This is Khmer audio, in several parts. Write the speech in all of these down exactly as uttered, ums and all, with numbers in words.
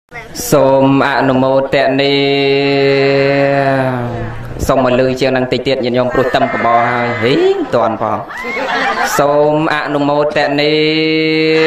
Xôm ạ nô mô tệ ni xong mà lưu chương năng tì tiết nhìn nhông prô tâm của bò hơi hí toàn phò xôm ạ nô mô tệ ni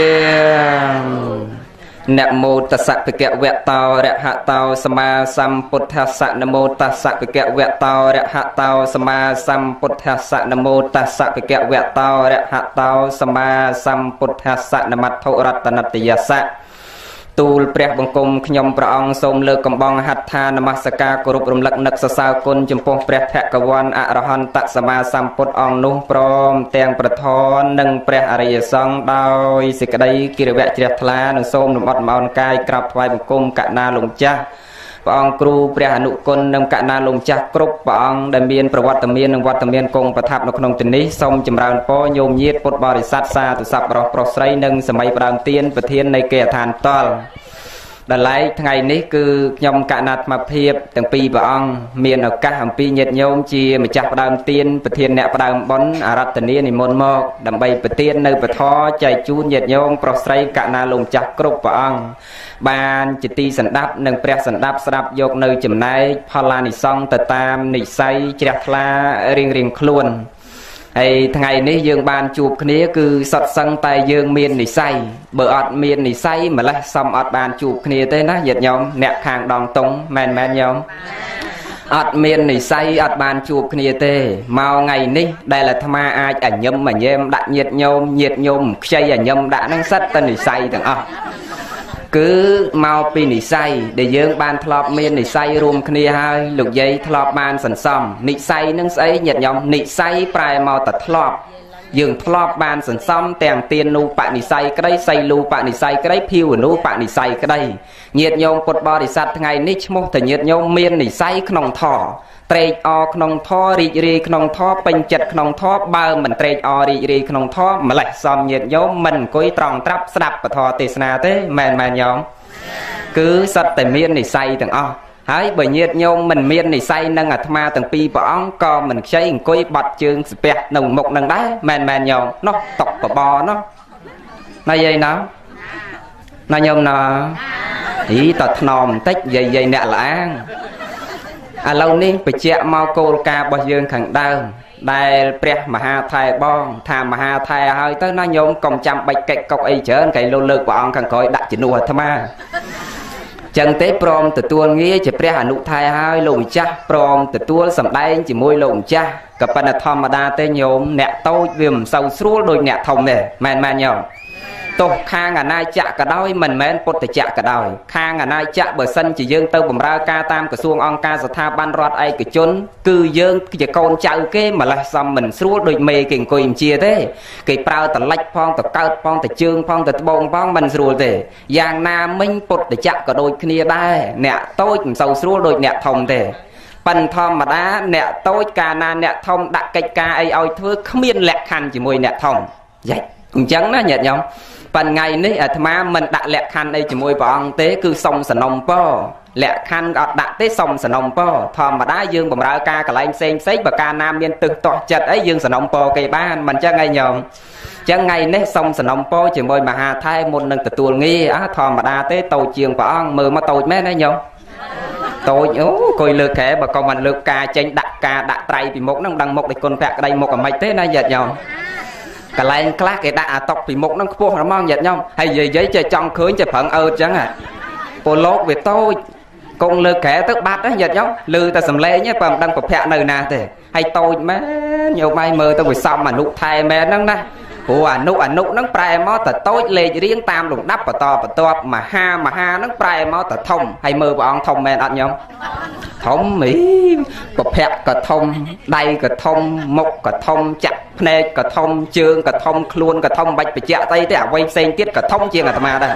nẹ mô tà sạc phì kẹo vẹt tàu rẹ hạ tàu sama sam put tha sạc nẹ mô tà sạc phì kẹo vẹt tàu rẹ hạ tàu sama sam put tha sạc nẹ mô tà sạc phì kẹo vẹt tàu rẹ hạ tàu sama sam put tha sạc nẹ mặt thụ rát tà nát tì sạcตูលព្រះបង្គំខ្ញុំព្រះអង្គសូមលើកកំបងហដ្ឋានមស្ការគោរពរំលឹកនឹកសរសើរគុណចំពោះព្រះភគវន្តអរហន្តសម្មាសម្ពុទ្ធអង្គនោះព្រមទាំងប្រធននិងព្រះអរិយសង្ឃដោយសេចក្តីគិរវៈជ្រះថ្លានិងសូមលំអត់មោនកាយក្រាបថ្វាយបង្គំកណាលោកចាស់ព្រះអង្គគ្រូព្រះអនុគុណនិងកណាលោកចាស់គ្រប់ព្រះអង្គដែលមានប្រវត្តិមាននិងវត្តមានគង់ប្រថាប់នៅក្នុងទីនេះសូមចម្រើនពរញោមញាតពុទ្ធបរិស័ទសាធុស័ព្ទប្រុសប្រុសស្រីនិងសម័យផ្ដើមទានប្រធាននៃគេឋានតលដែលឡែកថ្ងៃនេះគឺខ្ញុំកណាត់មកភាពទាំងពីរព្រះអង្គមានឱកាសអំពីញាតិញោមជាម្ចាស់ផ្ដើមទានប្រធានអ្នកផ្ដើមបុណ្យអរតនីនិមន្តមកដើម្បីប្រទាននៅពធចែកជូនញាតិញោមប្រុសស្រីកណាលោកចាស់គ្រប់ព្រះអង្គបានជាទីសន្តាប់និងព្រះសន្តាប់ស្ដាប់យកនៅចំណែកផលឡានិសង្ឃទៅតាមនិស័យជ្រះថ្លារៀងរៀងខ្លួនហើយថ្ងៃនេះយើងបានជួបគ្នាគឺសត្វសឹងតែយើងមាននិស័យបើអត់មាននិស័យម្លេះសំអត់បានជួបគ្នាទេណាញាតិញោមអ្នកខាងដងតុងមែនមែនញោមអត់មាននិស័យអត់បានជួបគ្នាទេមកថ្ងៃនេះដែលអាត្មាអាចអញឹមអញែមដាក់ញាតិញោមញាតិញោមខ្ចីអញឹមដាក់នឹងសិតតែនិស័យទាំងអស់គឺមកពីនិស័យដែលយើងបានធ្លាប់មាននិស័យរួមគ្នាហើយលោកយាយធ្លាប់បានសន្សំនិស័យនឹងស្អីញាតិញោមនិស័យប្រែមកតែធ្លាប់យើងធ្លាប់បានសន្សំទាំងទានូបនិស័យក្តីសីលូបនិស័យក្តីភីវនូបនិស័យក្តីញាតិញោមពុទ្ធបរិស័ទថ្ងៃនេះឈ្មោះតែញាតិញោមមាននិស័យក្នុងធម៌ត្រេកអរក្នុងធម៌រីករាយក្នុងធម៌ពេញចិត្តក្នុងធម៌បើមិនត្រេកអររីករាយក្នុងធម៌ម្លេះសំញាតិញោមមិនអង្គុយត្រង់ត្រាប់ស្ដាប់ពធទេសនាទេមែនមែនញោមគឺសត្វតែមាននិស័យទាំងអស់ហើយបើញាតិញោមមិនមាននិស័យនឹងអាត្មាទាំងពីរព្រះអង្គក៏មិនខ្ចីអង្គុយបាត់ជើងស្ពះនៅមុខនឹងដែរមែនមែនញោមនោះតកបបនោះណាយាយណាណាញោមណាអីតថ្នមបន្តិចយាយយាយអ្នកល្អាងឥឡូវនេះបញ្ជាក់មកគោលការណ៍របស់យើងខាងដើមដែលព្រះមហាថៃបងថាមហាថៃហើយទៅណាញោមកុំចាំបាច់កិច្ចកុកអីច្រើនកែលោលើកព្រះអង្គខាងក្រោយដាក់ជំនួសអាត្មាចឹងទេព្រមទទួលងារជាព្រះអនុថៃហើយលោកម្ចាស់ព្រមទទួលសម្ដែងជាមួយលោកម្ចាស់ក៏ប៉ុន្តែធម្មតាទេញោមអ្នកតូចវាមិនសូវស្រួលដូចអ្នកធំទេមែនមែនញោមទោះខាងអាណាចក្រក៏ដោយមិនមែនពុទ្ធចក្រក៏ដោយខាងអាណាចក្របើសិនជាយើងទៅបម្រើការតាមក្រសួងអង្គការស្ថាប័នរដ្ឋឯកជនគឺយើងជាកូនចៅគេម្លេះសំមិនស្រួលដូចមេគេអង្គុយបញ្ជាទេគេប្រើតលិចផងតកើតផងតជើងផងតត្បូងផងមិនស្រួលទេយ៉ាងណាមិញពុទ្ធចក្រក៏ដូចគ្នាដែរអ្នកតូចមិនសូវស្រួលដូចអ្នកធំទេប៉ុន្តែធម្មតាអ្នកតូចកាលណាអ្នកធំដាក់កិច្ចការអីឲ្យធ្វើគ្មានលក្ខខណ្ឌជាមួយអ្នកធំយ៉ាអញ្ចឹងណាញាតិញោមប៉ុន្តែថ្ងៃនេះអាត្មាមិនដាក់លក្ខខណ្ឌអីជាមួយព្រះអង្គទេគឺសុំសនំពរលក្ខខណ្ឌអត់ដាក់ទេសុំសនំពរធម្មតាយើងបម្រើការកន្លែងផ្សេងផ្សេងបើកាលណាមានទឹះទាស់ចិត្តអីយើងសនំពរគេបានមិនអញ្ចឹងឯងញោមអញ្ចឹងថ្ងៃនេះសុំសនំពរជាមួយមហាថៃមុននឹងទទួលងារអាធម្មតាទេតូចជាងព្រះអង្គមើលមកតូចមែនទេញោមតូចអូគួយលើកែបើក៏មិនលើកការចេញដាក់ការដាក់ត្រៃពីមុខហ្នឹងដឹងមុខដូចគុណភក្តីមុខអាម៉េចទេណាញាតិញោមកន្លែងខ្លះគេដាក់អាតុកពីមុខហ្នឹងខ្ពស់ហ្មងញាតិញោមហើយនិយាយចេះចង់ឃើញចេះប្រឹងអើតចឹងពលលោកវាតូចគង់លើកែទៅបាត់ហ្នឹងញាតិញោមលឺតែសំឡេងទេបើមិនដឹងប្រភពនៅណាទេហើយតូចមែនញោមឯងមើលទៅវាសំអនុថែមែនហ្នឹងណាព្រោះអនុអនុហ្នឹងប្រែមកតែតូចលេខរៀងតាមលំដាប់បន្តបន្ទាប់មហាមហាហ្នឹងប្រែមកតែធំហើយមើលព្រះអង្គធំមែនអត់ញោមធំអីប្រភពក៏ធំដៃក៏ធំមុខក៏ធំចាក់ភ្នែកក៏ធំជើងក៏ធំខ្លួនក៏ធំបាច់បច្ចៈស្អីទេអ្វីផ្សេងទៀតក៏ធំជាងអាត្មាដែរ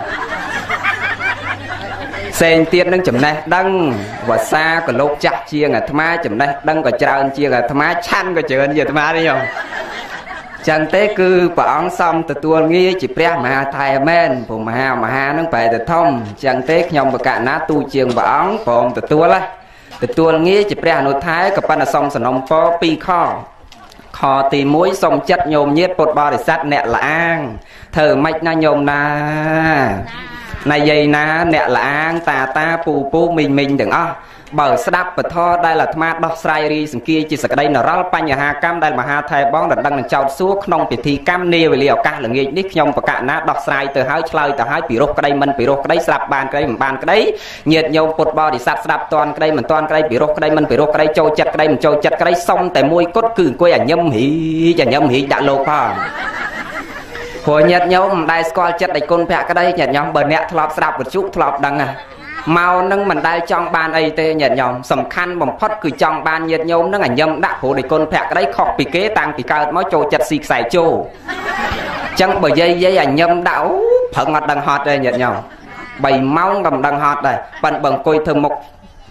ផ្សេងទៀតនឹងចំណេះដឹងភាសាក៏លោកចាស់ជាងអាត្មាចំណេះដឹងក៏ច្រើនជាងអាត្មាឆាន់ក៏ច្រើនជាងអាត្មាទេញោមចឹងទេគឺព្រះអង្គសំទទួលងារជាព្រះមហាថៃមែនព្រោះមហាមហានឹងប្រែទៅធំចឹងទេខ្ញុំបកណាទូជាងព្រះអង្គព្រមទទួលហ៎ទទួលងារជាព្រះអនុថៃក៏ប៉ុន្តែសុំសនំពរពីរខខទីមួយសុំចិត្តញោមញាតពុទ្ធបរិស័ទអ្នកល្អាងធ្វើម៉េចណាញោមណា này dây ná nẹ là an ta ta pù pù mình mình đừng ó bờ đáp bờ tho đây là tham đo sai ri sừng kia chỉ sạc đây là rau pan nhà hà cam đây mà hà thầy bón đằng đằng chào xuống nông bị thi cam nia về liều ca là nghề nít nhông và cả ná đo sai từ hai chơi từ hai bị rốt cái đây mình bị rốt cái đấy sạp bàn cái đây mình bàn cái đấy nhiệt nhông bột bò thì sạp sạp toàn cái đây mình toàn cái đây bị rốt cái đây mình bị rốt cái đây trôi chặt cái đây mình trôi chặt cái đấy xong tại môi cốt cừ quê à nhâm hỉ chả nhâm hỉ đã lô pha hồi nhiệt nhông đây squat chặt đầy côn pẹ cái đây nhiệt nhông bờ nẹt thọp sạp một chút thọp đằng à mau nâng mình đây trong ban ấy tê nhiệt nhom sầm khăn bầm phất cứ trong ban nhiệt nhôm nâng ảnh nhâm đã hồ để con phẹt cái đấy khọc bị kế tăng bị cao máu trôi chặt xịt xài trô chẳng bởi dây dây ảnh nhâm đảo phận ngọt đằng hot đây nhiệt nhom bầy máu ngầm đằng hot đây bằng bằng coi thơm mộc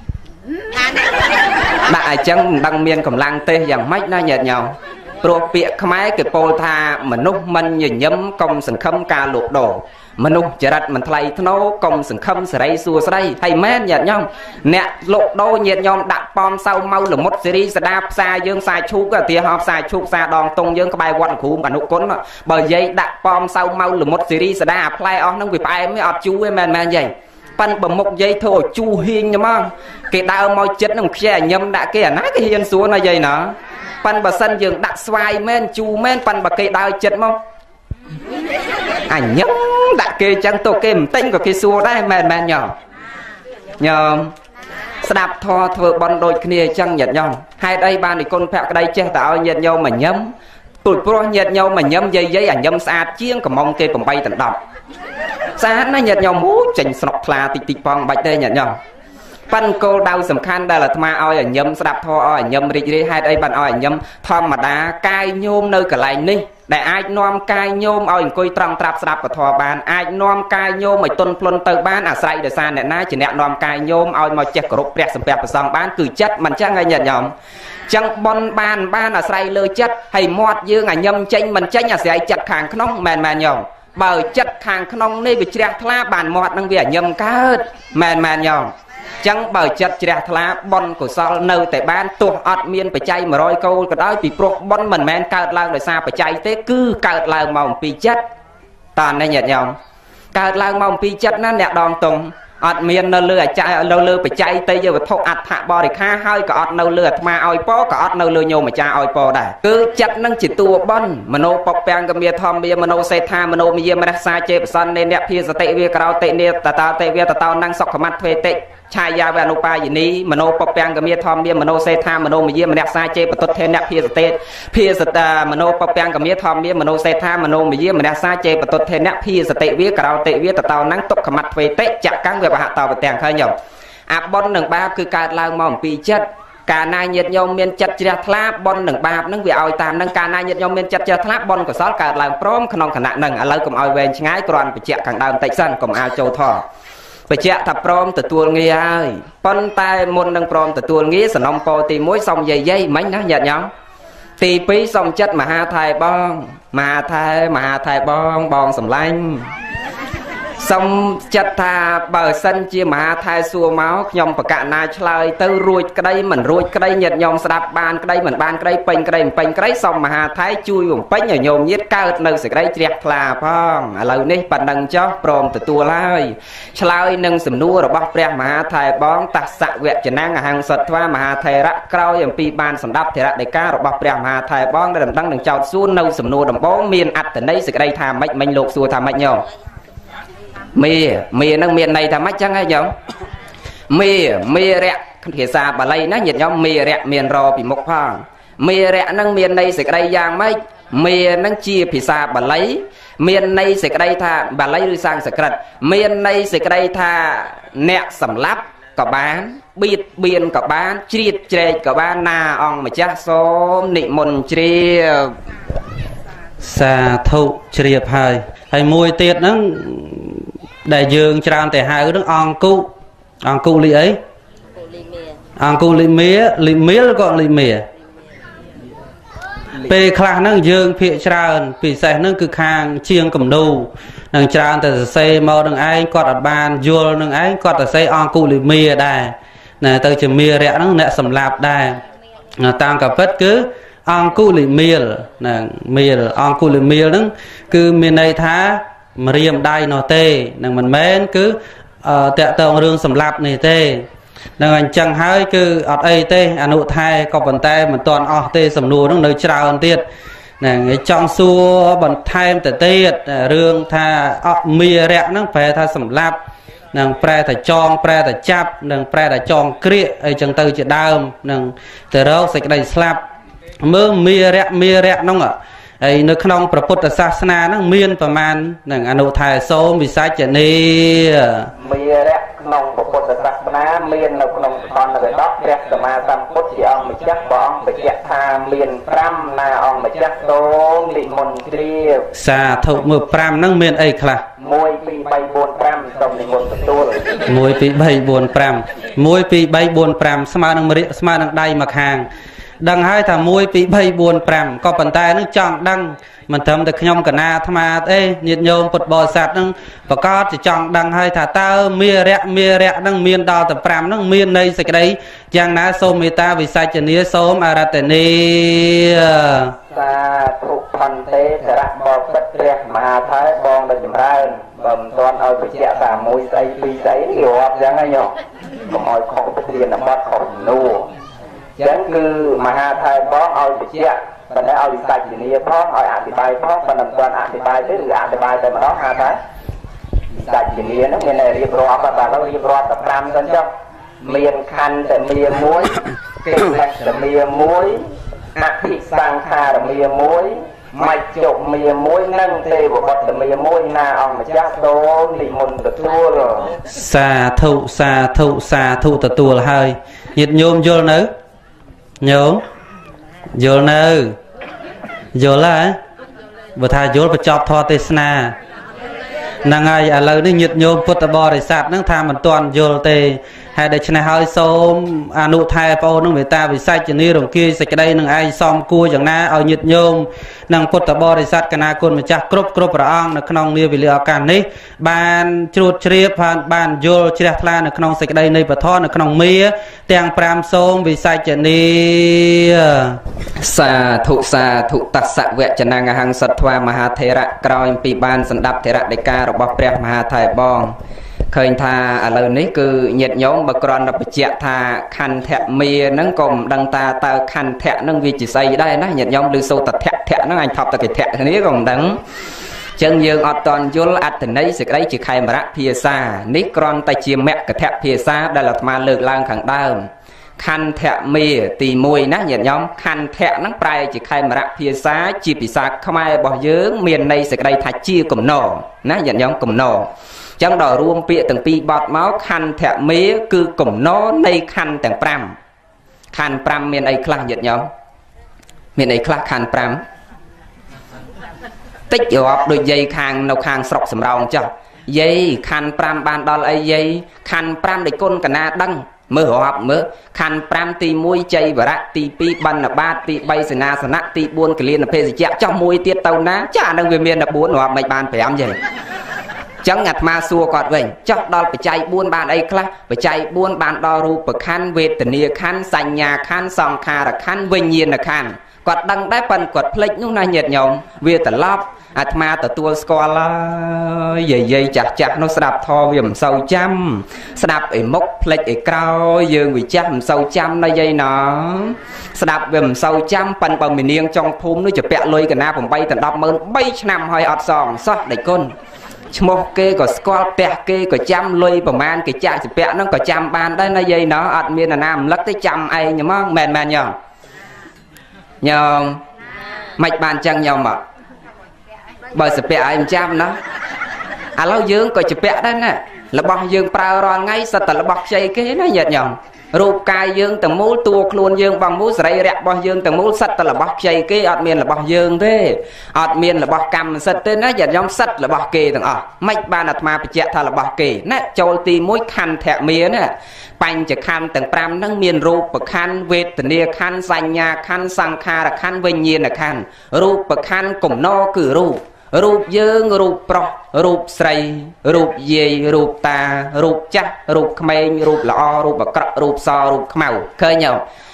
đại chẳng đằng miên cầm lang tê dạng mách na nhiệt nhom pro bịa khmái cái pol tha mà núc mình nhìn nhâm công sừng khâm ca lục đổ mà nụ chả đặt mình thay thâu công sừng khâm sờ đây xua sờ đây hay men nhiệt nhom nè lộ đôi nhiệt nhom đặt bom sau mau là một series đạp xa dương sai chú cái tia họp sai chú xa đòn tung dương cái bài quạt khủ mà nụ cốn bởi vậy đặt bom sau mau là một series đạp play on nó bị bài mới ọt chú em men men vậy pan bầm một giây thôi chú hiên nhá mà cái đau môi chết nó che nhâm đã cái nát cái hiên xuống là vậy nè pan bà sân dương đặt xoay men chú men pan bà cái đau chết không ảnh nhẫn đã kê chẳng tổ kê tinh của cái xua đây mềm mềm nhỏ nhờ đạp thò thơ bọn đôi kia chẳng nhật nhau hai đây ba thì con phẹt đây che tạo nhật nhau mà nhấm tụi pro nhật nhau mà nhấm dây dây ảnh nhấm xa chiêng cầm mong kê cầm bay tận đọc xa nó nhật nhau mú chành sọc là tịch tịch phong bạch đây nhật nhau pan cô đau sầm khăn đây là tham oi ảnh nhấm đạp thò oi ảnh nhấm rì rì hai đây bạn oi ảnh nhấm thom mà đá cay nhôm nơi cả lại ní để ai nom cai nhôm ao coi trăng trap sạp của thò bàn ai nom cai nhôm mày tuân plon từ ban à say để xa nè na chỉ nè nom cai nhôm ao mày chết cột bẹt sầm bẹt và sòng bán cử chất mình chắc ngay nhận nhom chẳng bon ban ban à say lơ chất hay mọt dương à nhâm chênh mình chênh à sẽ chặt hàng không mèn mèn nhom bờ chất hàng không này bị chẹt thla bàn mọt năng về nhâm cá mèn mèn nhom chẳng bởi chất chẹt thla bon của sao nơi tại ban tuột ọt miên phải chay mà rồi câu cái đó bị pro bon mình men cao lao để xa phải chay thế cứ cao lao mỏng pi chất toàn đây nhật nhom cao lao mỏng pi chất nó nẹt đòn tùng ọt miên nơi lừa chay lâu lừa phải chay tây giờ phải thâu ạt hạ bò để kha hơi có ọt nơi lừa mà oi po có ọt nơi lừa nhôm mà cha oi po đây cứ chất năng chỉ tua bon mà nô bọc bèn cái mía thom mía mà nô xe tha mà nô mía mà xa chê son nên nẹt pia tệ vía cao tệ nẹt ta ta tệ vía ta tao năng sọc mặt thuê tệ chai ya về nô pa gì ní mà nô bọc bèn cái mía thom mía mà nô xe tha mà nô mía mà nẹt xa chê bật tốt thêm nẹt pia tệ pia ta mà nô bọc bèn cái mía thom mía mà nô xe tha mà nô mía mà nẹt xa chê bật tốt thêm nẹt pia tệ vía cao tệ vía ta tao năng tốc mặt thuê tệ chặt căng về hạ tao tèng khai nhở à bon nằng ba cứ cài lao mỏng pi chất cả nai nhiệt nhôm miên chất chia tháp bon nằng ba nằng vì ao tam nằng cả nai nhiệt nhôm miên chất chia tháp bon của sáu cài lao prom khăn khăn nặng nằng ở lâu cùng ao về ngay còn bị chẹt càng đau tay sân cùng ao châu thọ bị chẹt thập prom từ tuôn nghe ơi bon tay môn nằng prom từ tuôn nghe sần ông po tì muối xong dây dây mấy nó nhiệt nhom tì pí xong chất mà ha thai bon mà thai mà thai bon bon sầm lanh xong chặt thà bờ sân chia mà thai xua máu nhom bạc cạn na chơi tới ruồi cái đây mình ruồi cái đây nhật nhom đạp bàn cái đây mình bàn cái đây pin cái đây pin cái đấy xong mà thái chui vùng pin ở nhôm nhiệt cao nơi sẽ cái đấy chẹt là phong à lâuនេះbạn đừng cho prom từ tua lai chơi nâng sầm nua rồi bóc bẹt mà thai bón tạt sạ vẹt chỉ năng à hàng sọt thoa mà thai rạ caoอย่างปีbàn sầm đắp thì rạ để cá rồi bóc bẹt mà thai bón để đầm đăng đừng chào xuân nâu sầm nua đầm bón miên ắt từ đây sẽ cái đây tham mạch mình lột xua tham mạch nhau mì mì năng miền này tham mách chẳng hay nhở mì mì rẹt thì xa bà lấy nó nhiệt nhóm mì rẹt miền rò bị mốc phong mì rẹt năng miền này sẽ cái đây giang mấy mì năng chia thì xa bà lấy miền này sẽ cái đây tha bà lấy đi sang sẽ cái miền này sẽ cái đây tha nẹt sầm lắp có bán bịt biên có bán triệt triệt có bán na ong mà cha số nị môn triệt xa thụ triệt hai hay mùi tiệt nó đại dương tràn tại hai nước on cu on cu li ấy on cu li mía li mía còn li mía pe khla năng dương phía tràn phía xe năng cứ khang chiêng cầm đu năng tràn tại xe màu năng ai quạt ở bàn dùa năng ai quạt ở xe on cu li mía đây này từ chừng mía rẽ năng nẹt sầm lạp đây tăng cả phết cứ on cu li mía nè mía on cu li mía năng cứ miền này thá mà riêng đai nó tê nâng mình mến cứ tẹo tông rương sầm lạp này tê nâng anh chẳng hơi cứ ọt ấy tê anh nụ thai có bàn tay mình toàn ọt tê sầm nụ nó nơi trao hơn tiết nè cái trong xua bàn tay em tê tiết rương tha ọt mìa rẹ nó phải tha sầm lạp nâng pre ta chong pre ta chắp nâng pre ta chong kria ấy chẳng từ chỉ đơm nâng từ đó sạch đầy slap mơ mìa rẹ mìa rẹ nó ngờ ấy nơi khungประពុទ្ធសាសនាហ្នឹងមានប្រមាណនឹងអនុថែសូមវិសាចនីមានរៈក្នុងប្រពុទ្ធសាសនាមាននៅក្នុងខណ្ឌរដប់ព្រះសម្មាសម្ពុទ្ធជាអង្គម្ចាស់ព្រះអង្គបញ្ជាក់ថាមានប្រាំណាអង្គម្ចាស់សូមនិមន្តជ្រាបសាធុមើលប្រាំហ្នឹងមានអីខ្លះមួយពីរបីបួនប្រាំសូមនិមន្តទទួលមួយពីរបីបួនប្រាំមួយពីរបីបួនប្រាំស្មើនឹងស្មើនឹងដៃមកខាងដឹងហើយថាមួយពីរបីបួនប្រាំក៏ប៉ុន្តែនឹងចង់ដឹងមិនត្រឹមតែខ្ញុំកណាអាត្មាទេញាតិញោមពុទ្ធបរិស័ទនឹងប្រកាសចង់ដឹងហើយថាតើមេរៈមេរៈនឹងមានដល់តែប្រាំនឹងមានន័យសេចក្តីយ៉ាងណាសូមមេត្តាវិសាចនីសូមអរតនីសាធុផន្ទេសរៈបបិទ្ធព្រះមហាថៃបងដ៏ចម្រើនបើមិនទាន់ឲ្យបញ្ជាក់ថាមួយស្អីពីរស្អីនេះរាប់យ៉ាងហ្នឹងញោមកុំឲ្យខុសព្រានបត់ខុសនួចឹងគឺមហាថៃបងឲ្យបញ្ជាក់ប៉ុន្តែឲ្យវិសាចនីផងឲ្យអធិប្បាយផងប៉ុន្តែមិនទាន់អធិប្បាយទេឬអធិប្បាយតែម្ដងហៅថាវិសាចនីហ្នឹងមានរៀបរាប់តែដល់រៀបរាប់តែប្រាំទៅចុះមានខណ្ឌតែមាមួយកិលេសតែមាមួយអភិសង្ខារមាមួយមច្ចុមាមួយនិងទេវបុត្រមាមួយណាអង្គម្ចាស់សូមនិមន្តទទួលសាធុសាធុសាធុទទួលហើយញាតិញោមយល់នៅញោមយល់នៅយល់ហ៎បើថាយល់បញ្ចប់ធម៌ទេសនាហ្នឹងហើយឥឡូវនេះញាតិញោមពុទ្ធបរិស័ទហ្នឹងថាមិនទាន់យល់ទេហើយដូច្នេះហើយសូមអនុថែបងប្អូននឹងមេត្តាវិសាចនីរង្គីសេចក្តីនឹងឯងសមគួរយ៉ាងណាឲ្យញាតិញោមនិងពុទ្ធបរិស័ទកណាគុណម្ចាស់គ្រប់គ្រប់ព្រះអង្គនៅក្នុងនាវេលាឱកាសនេះបានជ្រួតជ្រាបបានបានយល់ជ្រះថ្លានៅក្នុងសេចក្តីនៃពធនៅក្នុងមាទាំងប្រាំសូមវិសាចនីសាធុសាធុតស្សវចនាងអហង្សត្វាមហាថេរៈក្រោយពីបានសម្ដាប់ថេរដីការបស់ព្រះមហាថៃបងឃើញថាឥឡូវនេះគឺញាតិញោមបើគ្រាន់តែបញ្ជាក់ថាខន្ធៈមាហ្នឹងក៏មិនដឹងថាតើខន្ធៈហ្នឹងវាជាស្អីដែរណាញាតិញោមឬសូតធៈធៈហ្នឹងអញថប់តែគេធៈគ្នាក៏មិនដឹងចឹងយើងអត់តន់យល់អត្ថន័យសេចក្តីជាខេមរៈភាសានេះគ្រាន់តែជាមគ្គធៈភាសាដែលអាត្មាលើកឡើងខាងដើមខន្ធៈមាទីមួយណាញាតិញោមខន្ធៈហ្នឹងប្រែជាខេមរៈភាសាជាភាសាខ្មែររបស់យើងមានន័យសេចក្តីថាជាកំណរណាញាតិញោមកំណរចឹងដល់រួមពាក្យទាំងពីរបទមកខន្ធៈមាគឺកំណរនៃខន្ធទាំងប្រាំខន្ធប្រាំមានអីខ្លះញាតិញោមមានអីខ្លះខន្ធប្រាំតិចរាប់ដូចយាយខាងនៅខាងស្រុកសំរោងចុះយាយខន្ធប្រាំបានដល់អីយាយខន្ធប្រាំដែលគុណកណាដឹងមើលរាប់មើលខន្ធប្រាំទីមួយជ័យវរៈទីពីរបណ្ឌបាតទីបីសេនាសនៈទីបួនកលានភេសជ្ជៈចុះមួយទៀតទៅណាចាអានឹងវាមានតែបួនរាប់មិនបានប្រាំយាយចឹងអាត្មាសួរគាត់វិញចុះដល់បច្ច័យបួនបានអីខ្លះបច្ច័យបួនបានដល់រូបខណ្ឌវេទនាខណ្ឌសញ្ញាខណ្ឌសង្ខារខណ្ឌវិញ្ញាណខណ្ឌគាត់ដឹងដែរប៉ុន្តែគាត់ភ្លេចនោះណាញាតិញោមវាត្រឡប់អាត្មាទទួលស្គាល់ហើយយាយយាយចាស់ចាស់នោះស្ដាប់ធម៌វាមិនសូវចាំស្ដាប់ឯមុខភ្លេចឯក្រោយយើងវាចាស់មិនសូវចាំណាយាយណោស្ដាប់វាមិនសូវចាំប៉ុន្តែបើមីនាងចុងភូមិនោះជាពាក់លុយកណា8ដល់ដប់ម៉ឺនបីឆ្នាំហើយអត់សងសោះដេចគុណឈ្មោះគេក៏ស្គាល់ផ្ទះគេក៏ចាំលុយប្រមាណគេចាក់ជាពាក់ហ្នឹងក៏ចាំបានដែរណាយាយណោអត់មានអាណារំលឹកទេចាំឯងហ្មងមែនមែនញោមញោមមិនបានចឹងញោមអត់បើសពាក់ឯងចាំណាឥឡូវយើងក៏ជាពាក់ដែរណារបស់យើងប្រើរាល់ថ្ងៃសិតតែរបស់ខ្ចីគេណាញាតិញោមរូបកាយយើងទាំងមូលតួខ្លួនយើងបងមូលសរីរៈរបស់យើងទាំងមូលសិតតែរបស់ខ្ចីគេអត់មានរបស់យើងទេអត់មានរបស់កម្មសិទ្ធទេណាញាតិញោមសិតរបស់គេទាំងអស់មិនបានអាត្មាបញ្ជាក់ថារបស់គេណាចូលទីមួយខន្ធៈមាណាបញ្ចខណ្ឌទាំងប្រាំហ្នឹងមានរូបខណ្ឌវេទនាខណ្ឌសញ្ញាខណ្ឌសង្ខារខណ្ឌវិញ្ញាណខណ្ឌរូបខណ្ឌកំណរគឺរូបរូបយើងរូបប្រុសរូបស្រីរូបយាយរូបតារូបចាស់រូបក្មេងរូបល្អរូបអាក្រក់រូបសរូបខ្មៅឃើញទេ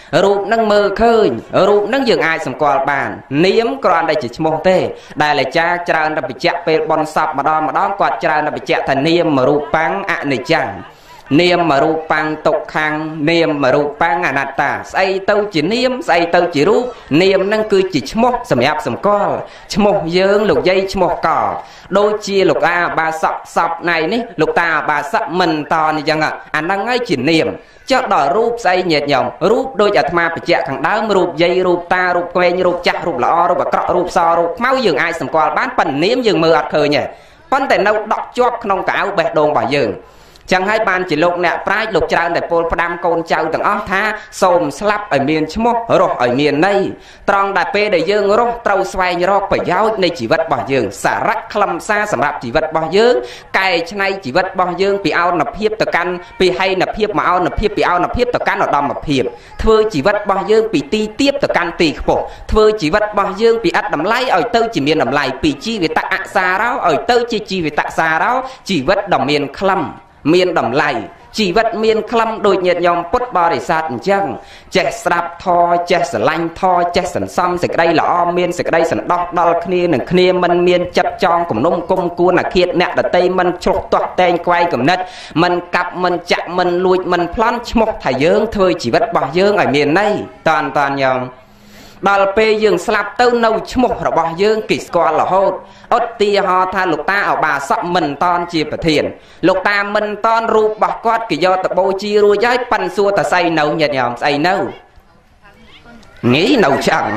rụp nâng mơ khơi rụp nâng dường ai sầm qual bàn niếm còn đây chỉ mong tê đây là cha tràn đã bị chẹt về bon sập mà đo mà đo quạt tràn đã bị chẹt thành niêm mà rụp băng ạ này chẳng niêm mà rụp băng tục khang niêm mà rụp băng à nạt ta say tâu chỉ niêm say tâu chỉ rụp niêm nâng cứ chỉ mong sầm áp sầm qual mong dương lục dây mong cỏ đôi chia lục a ba sập sập này ní lục ta ba sập mình to như chẳng ạ anh đang ngay chỉ niêm cho đỏ rụp say nhiệt nhộng rụp đôi chặt ma bị chẹt thằng đá rụp dây rụp ta rụp quen rụp chặt rụp lọ rụp cọ rụp so rụp máu dường ai sầm qual bán phần niêm dường mưa ạt khơi nhỉ phânតែនៅដកជាប់ក្នុងកៅបេះដូងរបស់យើងចឹងហើយបានជាលោកអ្នកប្រាជ្ញលោកច្រើនតែពោលផ្ដាំកូនចៅទាំងអស់ថាសូមស្លាប់ឲ្យមានឈ្មោះរស់ឲ្យមានន័យត្រង់ដែលពេលដែលយើងរស់ត្រូវស្វែងរកប្រយោជន៍នៃជីវិតរបស់យើងសារៈខ្លឹមសារសម្រាប់ជីវិតរបស់យើងកែច្នៃជីវិតរបស់យើងពីអោនភាពទៅកាន់ពីហីនភាពមកអោនភាពពីអោនភាពទៅកាន់ឧត្តមភាពធ្វើជីវិតរបស់យើងពីទីទាបទៅកាន់ទីខ្ពស់ធ្វើជីវិតរបស់យើងពីឥតតម្លៃឲ្យទៅជាមានតម្លៃពីជីវិតអសារោឲ្យទៅជាជីវិតសារោជីវិតដ៏មានខ្លឹមមានតម្លៃជីវិតមានខ្លឹមដូចញាតិញោមពុទ្ធបរិស័ទអញ្ចឹងចេះស្ដាប់ធម៌ចេះស្រឡាញ់ធម៌ចេះសន្សំសេចក្តីល្អមានសេចក្តីសន្តោសដល់គ្នានឹងគ្នាមិនមានចិត្តចងគំនុំគុំគួនអាឃាតអ្នកដតីមិនឆ្លុះទាស់តែងខ្វាយកំណត់មិនកាប់មិនចាក់មិនលួចមិនប្លន់ឈ្មោះថាយើងធ្វើជីវិតរបស់យើងឲ្យមានន័យតាន់តាន់ញោមដល់ពេលយើងស្លាប់ទៅនៅឈ្មោះរបស់យើងគេស្គាល់រហូតឧទាហរណ៍ថាលោកតាអបាសកមិនតនជាប្រធានលោកតាមិនតនរូបរបស់គាត់គេយកទៅបូជារួចហើយប៉ិនសួរតស្អីនៅញាតិញោមស្អីនៅងីនៅឆ្អឹង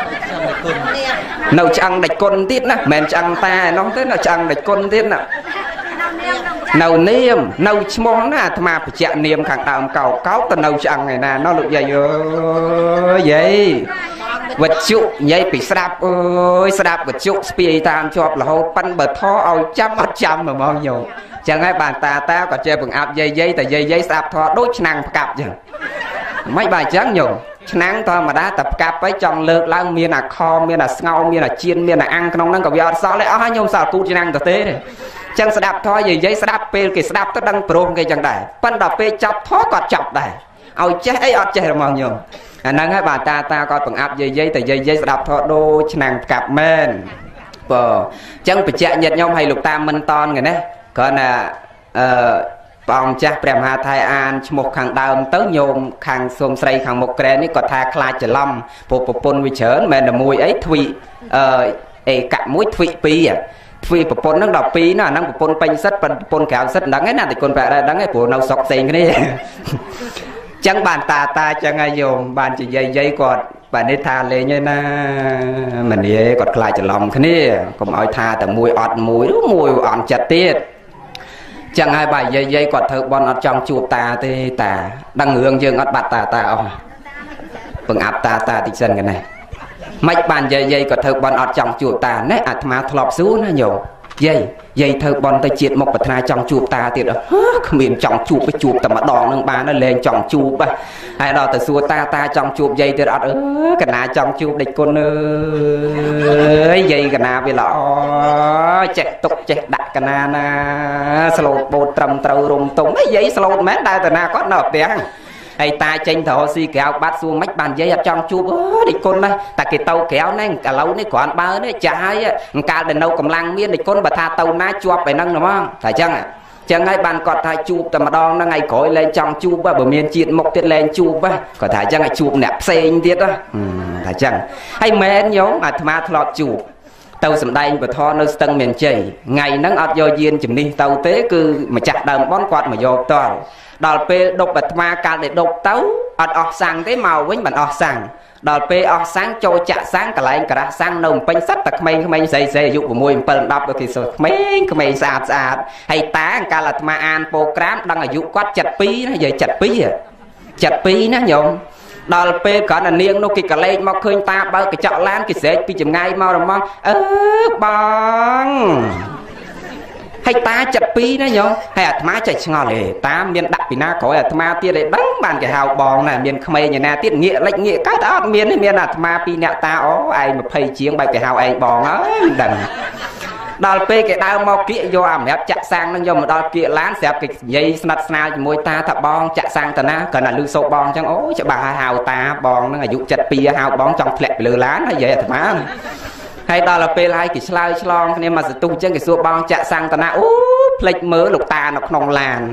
នៅឆ្អឹងដាច់គុណទៀតណាមិនមែនឆ្អឹងតាឯនោះទេនៅឆ្អឹងដាច់គុណទៀតណានៅនាមនៅឈ្មោះណាអាត្មាបច្ចៈនាមខាងដើមកោកកោកទៅនៅឆ្អឹងឯណានោះលោកយាយអើយយាយវត្ថុនិយាយពីស្ដាប់អើយស្ដាប់វត្ថុស្ពាយតាមជាប់រហូតប៉ិនបើធរឲ្យចាំអត់ចាំហ្មងញោមចឹងហើយបានតាតាក៏ចេះបង្អាប់យាយយាយតែយាយយាយស្ដាប់ធរដូចឆ្នាំងផ្កាប់ចឹងមិនបាទចឹងញោមឆ្នាំងធម្មតាតែផ្កាប់ទៅចង់លើកឡើងមានអាខមមានអាស្ងោមានអាជៀនមានអាអាំងក្នុងហ្នឹងក៏វាអត់សល់ទេអស់ហើយញោមសល់គូតឆ្នាំងទៅទេចឹងស្ដាប់ធរយាយយាយស្ដាប់ពេលគេស្ដាប់ទៅដឹងព្រោះគេចឹងដែរប៉ិនដល់ពេលចាប់ធរក៏ចាប់ដែរឲ្យចេះអីអត់ចេះហ្មងញោមអាហ្នឹងហើយបាទតាតាគាត់បង្អាប់យាយយាយតែយាយយាយស្ដាប់ធរដូចឆ្នាំងផ្កាប់មែនបើអញ្ចឹងបច្ចៈញាតិញោមឲ្យលោកតាមិនតនគេណាគ្រាន់តែអឺព្រះអង្គចាស់ព្រះមហាថៃអានឈ្មោះខាងដើមទៅញោមខាងសូមស្រីខាងមុខក្រែនេះគាត់ថាខ្លាចច្រឡំព្រោះប្រពន្ធវាច្រើនមិនតែមួយអីទ្វីអឺអេកាក់មួយទ្វីពីរទ្វីប្រពន្ធហ្នឹងដល់ពីរណាអាហ្នឹងប្រពន្ធពេញសិតប្រពន្ធក្រៅសិតហ្នឹងឯណាតែគុណប្រាក់ដែរហ្នឹងឯងព្រោះនៅស្រុកផ្សេងគ្នាចឹងបានតាតាចឹងហើយយោមបានជាយាយយាយគាត់បាទនេះថាលេងឯណាមនីគាត់ខ្លាចច្រឡំគ្នាកុំឲ្យថាតែមួយអត់មួយមួយអន់ចិត្តទៀតចឹងហើយបាទយាយយាយគាត់ធ្វើបន់អត់ចង់ជួបតាទេតាដឹងរឿងយើងអត់បាត់តាតាអស់បង្អាប់តាតាតិចសិនកណេះមិនបានយាយយាយគាត់ធ្វើបន់អត់ចង់ជួបតាណែអាត្មាធ្លាប់សួរណាញោមយាយយាយធ្វើបន់ទៅជាតិមកប្រាថ្នាចង់ជួបតាទៀតអើគ្មានចង់ជួបទៅជួបតែម្ដងនឹងបានលែងចង់ជួបហើយដល់ទៅសួរតាតាចង់ជួបយាយទៀតអត់អើកណាចង់ជួបដេចគុណអើយយាយកណាវាល្អចេះទុកចេះដាក់កណាណាស្លូតបូតត្រឹមត្រូវរុំតុងយាយស្លូតមែនដើរតាណាគាត់នៅផ្ទះហើយតាចេញទៅរកស៊ីក្រៅបាត់សួរមិនបានយាយអត់ចង់ជួបអើដេចគុណណាតែគេទៅក្រៅហ្នឹងឥឡូវនេះគ្រាន់បើនេះចាស់ហើយកាលដែលនៅកម្លាំងមានដេចគុណបើថាទៅណាជាប់ឯហ្នឹងហ្មងតែអញ្ចឹងចឹងហើយបានគាត់ថាជួបតែម្ដងហ្នឹងឯងក្រោយលែងចង់ជួបបើមានជាតិមុខទៀតលែងជួបគាត់ថាអញ្ចឹងឲ្យជួបអ្នកផ្សេងទៀតថាអញ្ចឹងហើយមែនញោមអាត្មាធ្លាប់ជួបទៅសំដែងពធនៅស្ទឹងមានជ័យថ្ងៃហ្នឹងអត់យកយានជំនិះទៅទេគឺម្ចាស់ដើមបនគាត់មកយកតល់ដល់ពេលដប់អាត្មាកាលដែលដប់ទៅអត់អស់សាំងទេមកវិញមិនអស់សាំងដល់ពេលអស់សាំងចូលចាក់សាំងកន្លែងការ៉ាសាំងនៅពេញសិតតែក្មេងក្មេងស្រីស្រីអាយុ6 7 10ដូចគេសើក្មេងក្មេងស្អាតស្អាតហើយតាកាលអាត្មាអានប្រូក្រាមដឹងអាយុគាត់七mươi haiណាយាយ七mươi hai七mươi haiណាញោមដល់ពេលគ្រាន់តែនាងនោះគេកលេចមកឃើញតាបើកញ្ចក់ឡានគេស្រែកពីចម្ងាយមករំងអឺបងហើយតា七mươi haiណាញោមហើយអាត្មាចេះឆ្ងល់ហេតាមានដាក់ពីណាក្រោយអាត្មាទៀតឯដឹងបានគេហៅបងណាមានក្មេងឯណាទៀតងាកលិចងាកកើតអត់មានទេមានអាត្មាពីរអ្នកតាអូឯងยี่สิบជាងបែបគេហៅឯងបងហើយមិនដឹងដល់ពេលគេដើរមកគៀកយកអាម្រាប់ចាក់សាំងនឹងយកមកដល់គៀកឡានស្រាប់គេនិយាយស្និទ្ធស្នាលជាមួយតាថាបងចាក់សាំងតាណាគ្រាន់តែលឺសូរបងអញ្ចឹងអូច្បាស់ហើយហៅតាបងហ្នឹងអាយុเจ็ดปีហៅបងចង់ធ្លាក់ពីលើឡានហើយនិយាយអាត្មាហើយដល់ពេលហើយគេឆ្លើយឆ្លងគ្នាមកសន្ទុះអញ្ចឹងគេសួរបងចាក់សាំងតាណាអូភ្លេចមើលលោកតានៅក្នុងឡាន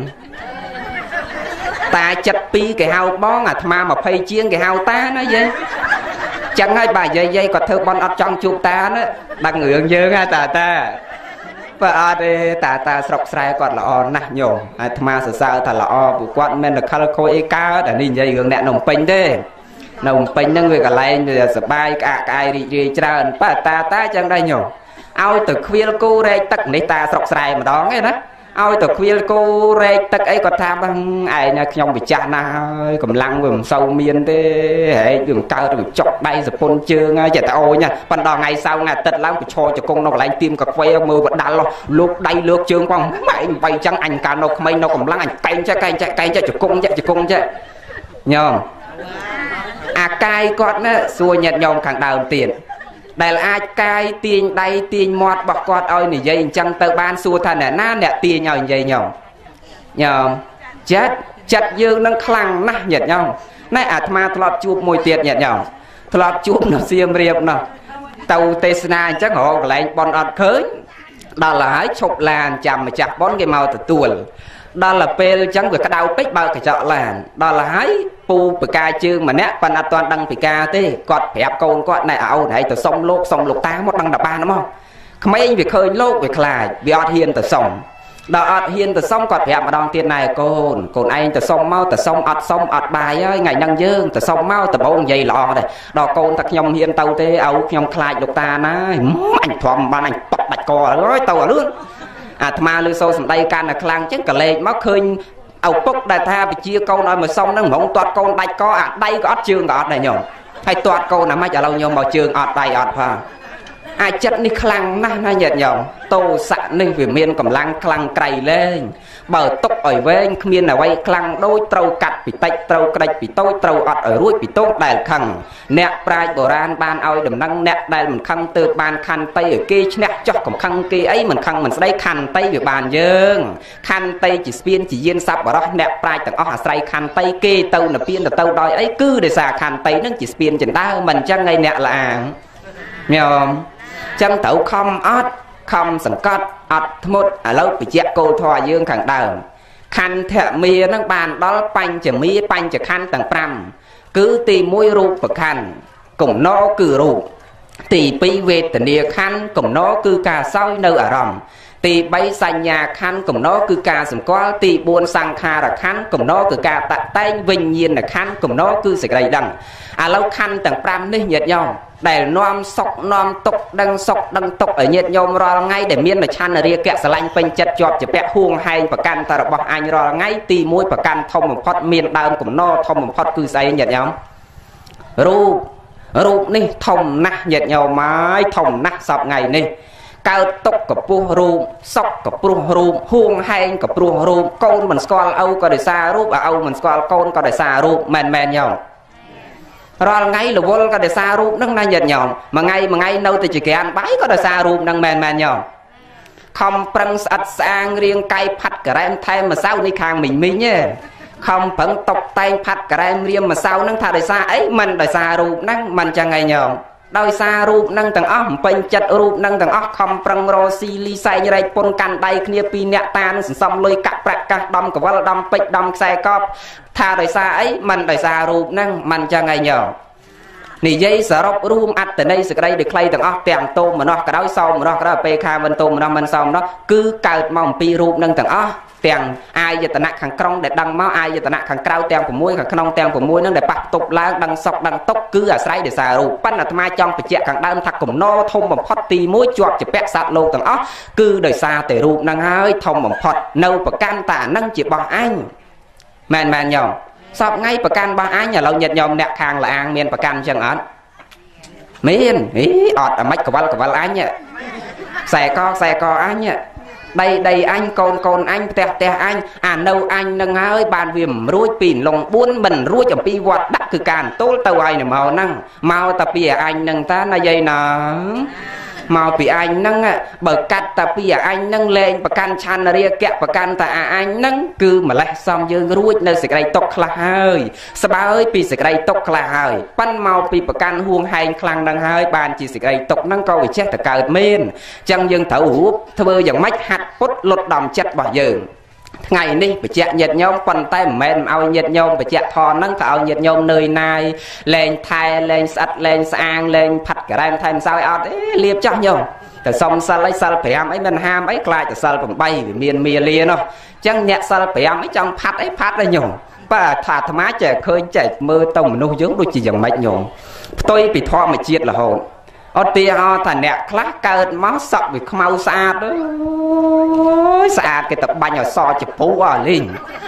តាเจ็ดปี គេហៅបងអាត្មាยี่สิบជាងគេហៅតាណាយាយចឹងហើយបាទយាយយាយគាត់ធ្វើបន់អត់ចង់ជួបតាណាដឹងរឿងយើងហ่าតាតាបើអត់ទេតាតាស្រុកស្រែគាត់ល្អណាស់ញោមអាត្មាសរសើរថាល្អពួកគាត់មិនតែខលខូចអីកើតអានេះនិយាយរឿងអ្នកនំពេញទេនៅភ្នំពេញហ្នឹងវាកន្លែងវាសបាយក្អាកក្អាយរីករាយច្រើនប៉ាតាតាចឹងដែរញោមឲ្យទៅខ្វៀលគោរែកទឹកនេះតាស្រុកស្រែម្ដងឯណាឲ្យទៅខ្វៀលគោរែកទឹកអីគាត់ថាបងឯងខ្ញុំវិចាស់ណាស់ហើយកម្លាំងវាមិនសូវមានទេហែកវាកើតវាចុកដៃសពុនជើងហើយចេះតែអូនប៉ុន្តែថ្ងៃសៅរ៍ថ្ងៃអាទិត្យឡើងប្រឈរជង្គង់នៅកន្លែងទៀមកខ្វេមើលបដាល់លោកដៃលើកជើងផងម៉ែឯងបីចឹងអញកាលនៅក្មេងនៅកម្លាំងអញកែងចេះកែងចេះកែងចេះជង្គង់ចេះជង្គង់ចេះញោមអាកាយគាត់ណាសួរញាតិញោមខាងដើមទៀតដែលអាចកាយទាញដៃទាញមាត់របស់គាត់ឲ្យនិយាយអញ្ចឹងទៅបានសួរថាអ្នកណាអ្នកទាញឲ្យនិយាយញោមញោមចិត្តចិត្តយើងនឹងខ្លាំងណាស់ញាតិញោមណែអាត្មាធ្លាប់ជួបមួយទៀតញាតិញោមធ្លាប់ជួបនៅសៀមរាបនោះទៅទេសនាអញ្ចឹងរកកន្លែងបន់អត់ឃើញដល់ហើយឈប់ឡានចាំម្ចាស់បន់គេមកទទួលដល់ពេលអញ្ចឹងវាក្តៅពេកបើកកញ្ចក់ឡានដល់ហើយពូបកាជើងម្នាក់ប៉ុន្តែអត់ទាន់ដឹងពីការទេគាត់ប្រាប់កូនគាត់ណែអូនហែងទៅសុំលោកសុំលោកតាមកដឹងតែបានមកក្មេងវាឃើញលោកវាខ្លាចវាអត់ហ៊ានទៅសុំដល់អត់ហ៊ានទៅសុំគាត់ប្រាប់ម្ដងទៀតណែកូនកូនឯងទៅសុំមកទៅសុំអត់សុំអត់បាយហើយថ្ងៃហ្នឹងយើងទៅសុំមកដំបូងនិយាយល្អដែរដល់កូនថាខ្ញុំហ៊ានទៅទេឲ្យខ្ញុំខ្លាចលោកតាណាអញធំបានអញប៉ក់ដាច់កហើយទៅអាលឿនអាត្មាលើសូរសម្ដីកាន់តែខ្លាំងចឹងកលេចមកឃើញឪពុកដែលថាបជាកូនឲ្យមកសុំហ្នឹងហ្មងទាត់កូនដាច់កអាដៃក៏អត់ជើងក៏អត់ដែរញោមហើយទាត់កូនណាមិនឥឡូវញោមមកជើងអត់ដៃអត់ផងអាចិត្តនេះខ្លាំងណាស់ណាញាតិញោមតោសៈនេះវាមានកម្លាំងខ្លាំងក្រៃលែងបើទុកឲ្យវែងគ្មានអ្វីខ្លាំងដូចត្រូវកាត់ពីតិចត្រូវក្តិចពីតូចត្រូវអត់ឲ្យរួចពីតូចដែលខឹងអ្នកប្រាជ្ញបុរាណបានឲ្យដំណឹងអ្នកដែលមិនខឹងទើបបានខន្តីឲ្យគេឈ្នះចោះកំខឹងគេអីមិនខឹងមិនស្ដីខន្តីវាបានយើងខន្តីជាស្ពានជាយានសប្បុរសអ្នកប្រាជ្ញទាំងអស់អាស្រ័យខន្តីគេទៅនិព្វានទៅទៅដោយអីគឺដោយសារខន្តីនឹងជាស្ពានចិនដើមិនអញ្ចឹងឯអ្នកលាងញោមចឹងត្រូវខំអត់ខំសង្កត់អត់ធ្មត់ឥឡូវបញ្ជាក់គោលធម៌យើងខាងដើមខន្ធមានឹងបានដល់បញ្ចមាបញ្ចខន្ធទាំងប្រាំគឺទីមួយរូបខន្ធកំណរគឺរូបទីពីរវេទនាខន្ធកំណរគឺការសោយនៅអារម្មណ៍ទីបីសញ្ញាខន្ធកំណរគឺការសម្គាល់ទីបួនសង្ខារខន្ធកំណរគឺការតាក់តែងវិញ្ញាណខន្ធកំណរគឺសេចក្តីដឹងឥឡូវខន្ធទាំងប្រាំនេះញាតិញោមដែលនាំសុខនាំទុកដឹងសុខដឹងទុកឲ្យញាតិញោមរាល់ថ្ងៃដែលមានមច្ឆន្ទរាគៈស្រឡាញ់ពេញចិត្តជាប់ជាពាក់ហួងហែងប្រកាន់តែរបស់អញរាល់ថ្ងៃទីមួយប្រកាន់ធំបំផុតមានដើមកំណរធំបំផុតគឺស្អីញាតិញោមរូបរូបនេះធំណាស់ញាតិញោមហើយធំណាស់សពថ្ងៃនេះកើតទុកកពោះរូបសុខកព្រោះរូបហួងហែងកព្រោះរូបកូនមិនស្គាល់ឪក៏ដោយសាររូបឪមិនស្គាល់កូនក៏ដោយសាររូបមែនមែនញោមរាល់ថ្ងៃរវល់ក៏ដោយសាររូបហ្នឹងណាញាតិញោមមួយថ្ងៃមួយថ្ងៃនៅតែជាក្រានបាយក៏ដោយសាររូបហ្នឹងមែនមែនញោមខំប្រឹងស្អិតស្អាងរាងកាយផាត់ការ៉េមថែមម្សៅនេះខាងមីងមីងទេខំប្រឹងតុបតែងផាត់ការ៉េមរៀមម្សៅហ្នឹងថាដោយសារអីមិនដោយសាររូបហ្នឹងមិនចឹងឯងញោមដោយសាររូបហ្នឹងទាំងអស់ពេញចិត្តរូបហ្នឹងទាំងអស់ខំប្រឹងរស៊ីលីសែងរែកពុនកាន់ដៃគ្នាពីរអ្នកតានឹងសន្សំលុយកាក់ប្រាក់កាសដំកវលដំពេជ្រដំខ្សែកបថាដោយសារអីមិនដោយសាររូបហ្នឹងមិនចឹងឯងញោមនិយាយសរុបរួមអត្តន័យសេចក្តីដូចខ្លីទាំងអស់ទាំងតោមនោះក៏ដោយសោមនោះក៏ដោយពេលខាមិនតោមនោះមិនសោមនោះគឺកើតមកអំពីរូបនឹងទាំងអស់ទាំងអាយតនៈខាងក្នុងដែលដឹងមកអាយតនៈខាងក្រៅទាំង៦ខាងក្នុងទាំង៦នឹងដែលប៉ះទប់ឡើងដឹងសុខដឹងទុកគឺអាស្រ័យដោយសាររូបប៉ុន្តែអាត្មាចង់បញ្ជាក់ខាងដើមថាកំណរធំបំផុតទីមួយជាប់ជាពាក់សត្វលោកទាំងអស់គឺដោយសារតែរូបនឹងហើយធំបំផុតនៅប្រកាន់តាអានឹងជារបស់អញមែនមែនញោមសពថ្ងៃប្រកាន់របស់អញឥឡូវញាតិញោមអ្នកខាងលាងមានប្រកាន់ចឹងអត់មានហីអត់អាម៉េចកវលកវលអញខ្សែកខ្សែកអញដីដីអញកូនកូនអញផ្ទះផ្ទះអញអានៅអញនឹងហើយបានវាមិនរួចពីលងបួនមិនរួចអំពីវត្តដាក់គឺការទូលទៅឲ្យនៅមកហ្នឹងមកតែពីអញនឹងតាណាយាយណា mau bị anh nâng bởi cắt ta bị anh nâng lên và can chan ria kẹt và can ta anh nâng cứ mà lại xong dương ruột nơi sẽ đây tóc là hơi sao ba ơi bị sẽ đây tóc là hơi pan mau bị và can huông hay khăn đang hơi bàn chỉ sẽ đây tóc nâng câu chết là cào men chẳng dương thấu hút thưa dòng mách hạt bút lột đầm chết bỏ dương ngày đi phải chạy nhiệt nhôm quần tay mềm ao nhiệt nhôm phải chạy thò nâng thảo nhiệt nhôm nơi này lên thay lên sạch lên sang lên phật cả đang thay sao ao đấy liệp cho nhôm từ xong sao lấy sao phải em ấy bên ham ấy lại từ sao bằng bay vì miền miền liền đâu chẳng nhẹ sao phải em ấy trong phật ấy phật đây nhôm và thả thầm á trẻ khơi chạy mơ tông nô dưỡng đôi chỉ dòng mạch nhôm tôi bị thọ mà chiết là hồn ở tia ho thằng nẹt class cơn máu sọc bị mau xa đó xa cái tập bánh ở so chụp phú ở linh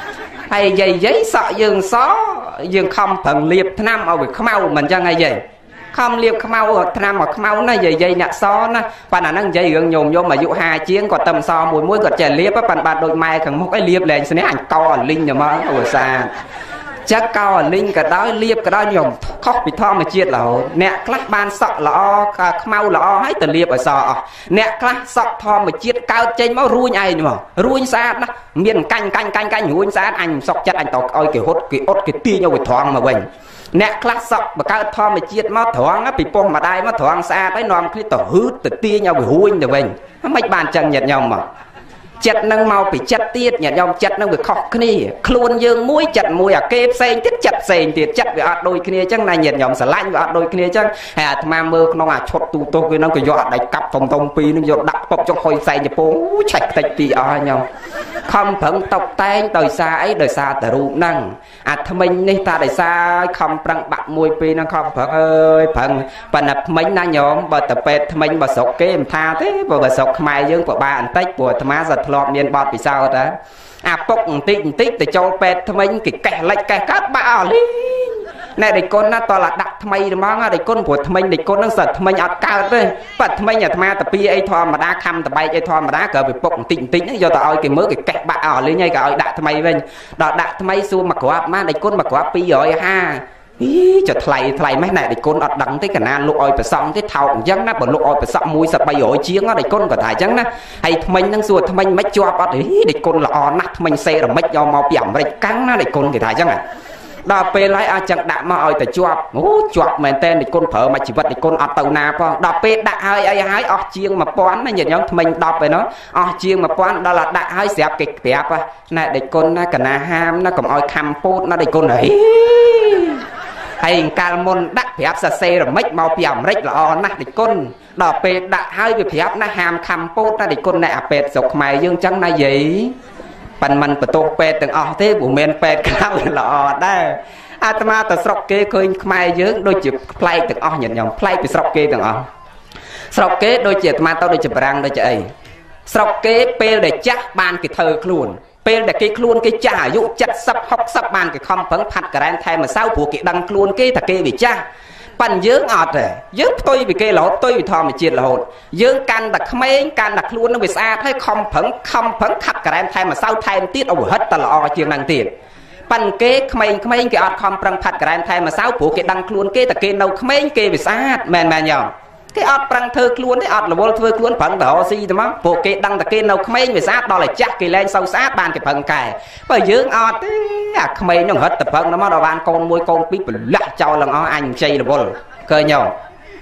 hay dây giấy sợ dương xó dương không phần liệp năm ở bị mau mình cho ngay vậy không liệp mau ở năm ở mau nó dây dây nhặt xó nó và là năng dây gương nhồm vô mà dụ hai chiến còn tầm so mùi muối còn trẻ liệp á bạn bạn đôi mai cần một cái liệp lên sẽ ảnh co ở linh rồi mà ở xa chắc cao ở linh cả đó liệp cả đó nhom khóc bị thò mà chiết là nè class ban sọ là mau là hết từ liệp ở sọ nè class sọ thò mà chiết cao trên máu ruồi ai mà ruồi xa đó miền canh canh canh canh ruồi xa anh sọc chặt anh tao oi kiểu hốt kiểu ốt cái tia nhau bị thoáng mà quên nè class sọ mà cao thò mà chiết máu thoáng á bị pom mà đai máu thoáng xa tới nòm cái tao hứt từ tia nhau bị ruồi rồi quên mấy bàn chân nhật nhau mà chặt năng mau bị chặt tiết nhà nhau chặt năng được khóc kia luôn dương mũi chặt mũi à kê sen tiết chặt sen tiết chặt về ở đôi kia chẳng này nhiệt nhom sờ lạnh về ở đôi kia chẳng hà mà mơ nó à chốt tu tô kia nó cái giọt đại cặp phòng tông pi nó giọt đặt bọc trong khôi say nhập phố chạch tạch tì ở nhau không phận tộc tay đời xa ấy đời xa từ ru năng à thằng mình đi ta đời xa không prang bạc mùi pi nó không phận ơi phận và nạp mình na nhóm bờ tập pet thằng mình bờ sọc kê tha thế bờ sọc mai dương của ba anh tách của thằng má giật lọt miền bọt vì sao đó à bốc tích tích để cho pet thằng mình cái kẻ lệch kẻ cát bạo đi này để con nó to là đặt thằng mình mà để con của thằng mình để con nó giật thằng mình ở cao đấy và thằng mình nhà thằng ma tập pi ấy thò mà đá khăm tập bay ấy thò mà đá cờ bị bốc tích tích do tao ơi cái mới cái kẻ bạo lên ngay cả ơi đặt thằng mình bên đó đặt thằng mình xu mà của má để con mà của pi rồi ha ý cho thầy thầy mấy này để con ọt đắng tới cả na lụi phải xong cái thầu chẳng nó bỏ lụi phải xong mũi sập bay ổi chiếng nó để con có thải chẳng nó hay mình đang xua mình mấy cho ọt ý để con là o nát mình xe là mấy do màu biển vậy cắn nó để con thì thải chẳng à đò pe lại à chẳng đã mà ơi tại cho ngủ chọt mền tên để con phở mà chỉ vật để con ọt tàu na po đò pe đã hơi ai hái ọt chiêng mà pón nó nhìn giống mình đọc về nó ọt chiêng mà pón đó là đã hơi xẹp kịch đẹp à này để con cả na ham nó còn oi khăm pốt nó để con ấy hay cả môn đắc phép sa xe rồi mấy màu piam rách là nát để con đò pe đã hai về phép nó ham khăm pốt nó để con nè pet sọc mày dương trắng này gì phần mình phải tô pet từng o thế của men pet cao là đây atma ta sọc kê khơi mày dương đôi chụp play từng o nhận nhầm play bị sọc kê từng o sọc kê đôi chụp atma tao đôi chụp răng đôi chạy sọc kê pe để chắc ban cái thơ luôn pe để cái luôn cái trả dụ chặt sập học sập bàn cái không phấn phạt cả anh thay mà sao của cái đăng luôn cái thật kia bị cha pan dưỡng ọt rồi dưỡng tôi bị cái lỗ tôi bị thò mà chiết là hồn dưỡng can đặt mấy can đặt luôn nó bị xa thấy không phấn không phấn khắc cả anh thay mà sao thay tiết ông hết ta là chiên năng tiền pan kế mấy mấy cái ọt không phấn phạt cả anh thay mà sao của cái đăng luôn cái thật kia đâu mấy cái bị xa men men nhau cái ọt prang thơ luôn đấy ọt là vô thơ luôn phận đỏ gì đó mà bộ cái đăng ta kia đâu mấy người sát đó là chắc cái lên sâu sát ban cái phần cài bởi dưỡng ọt à mấy nó hết tập phận nó mà đòi ban con môi con biết lạ cho lần ó anh chơi là vô cơ nhau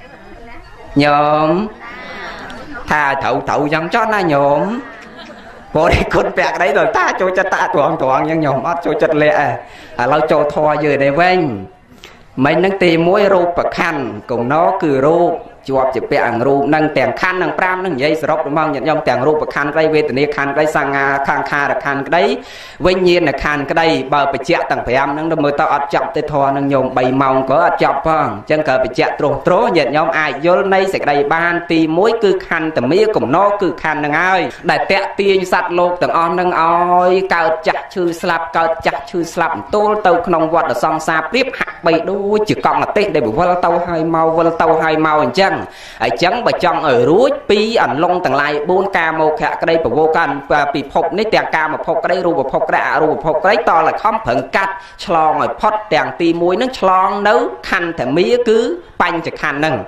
nhóm thà thậu thậu dân cho na nhóm bộ đi con bẹt đấy rồi ta cho cho ta toàn toàn nhưng nhóm ót cho chật lẹ à lâu cho thoa giờ này vang mấy năng tìm mối rô bạc khăn cùng nó cứ rô chuột chỉ bẹn rô năng tèng khăn năng pram năng dây sọc đúng không nhận dòng tèng rô bạc khăn đây về từ này khăn đây sang khang kha là khăn cái đấy vinh nhiên là khăn cái đây bờ bị chẹt tầng phải em năng mới tao ọt chọc tới thoa năng nhôm bầy màu có ọt chọc không chân cờ bị chẹt trổ trố nhận dòng ai vô nay sẽ đây ban tìm mối cứ khăn từ mấy cùng nó cứ khăn năng ai đại tẹt tiên sạt lột tầng on năng oi cao chặt chư slap cao chặt chư slap tô tàu không vọt ở song xa tiếp hạt bầy đôi chỉ còn là tết để bị vơ tàu hai màu vơ tàu hai màu chăng ở chăng và trong ở rúi pi ẩn long tầng lại bốn ca một hạ cái đây của vô can và bị phộc nấy tiền ca mà phộc cái đây ru và phộc cái ru phộc cái đấy to là không phận cắt chlong ở pot tiền ti muối nó chlong nấu khăn thằng mía cứ banh chỉ khăn nâng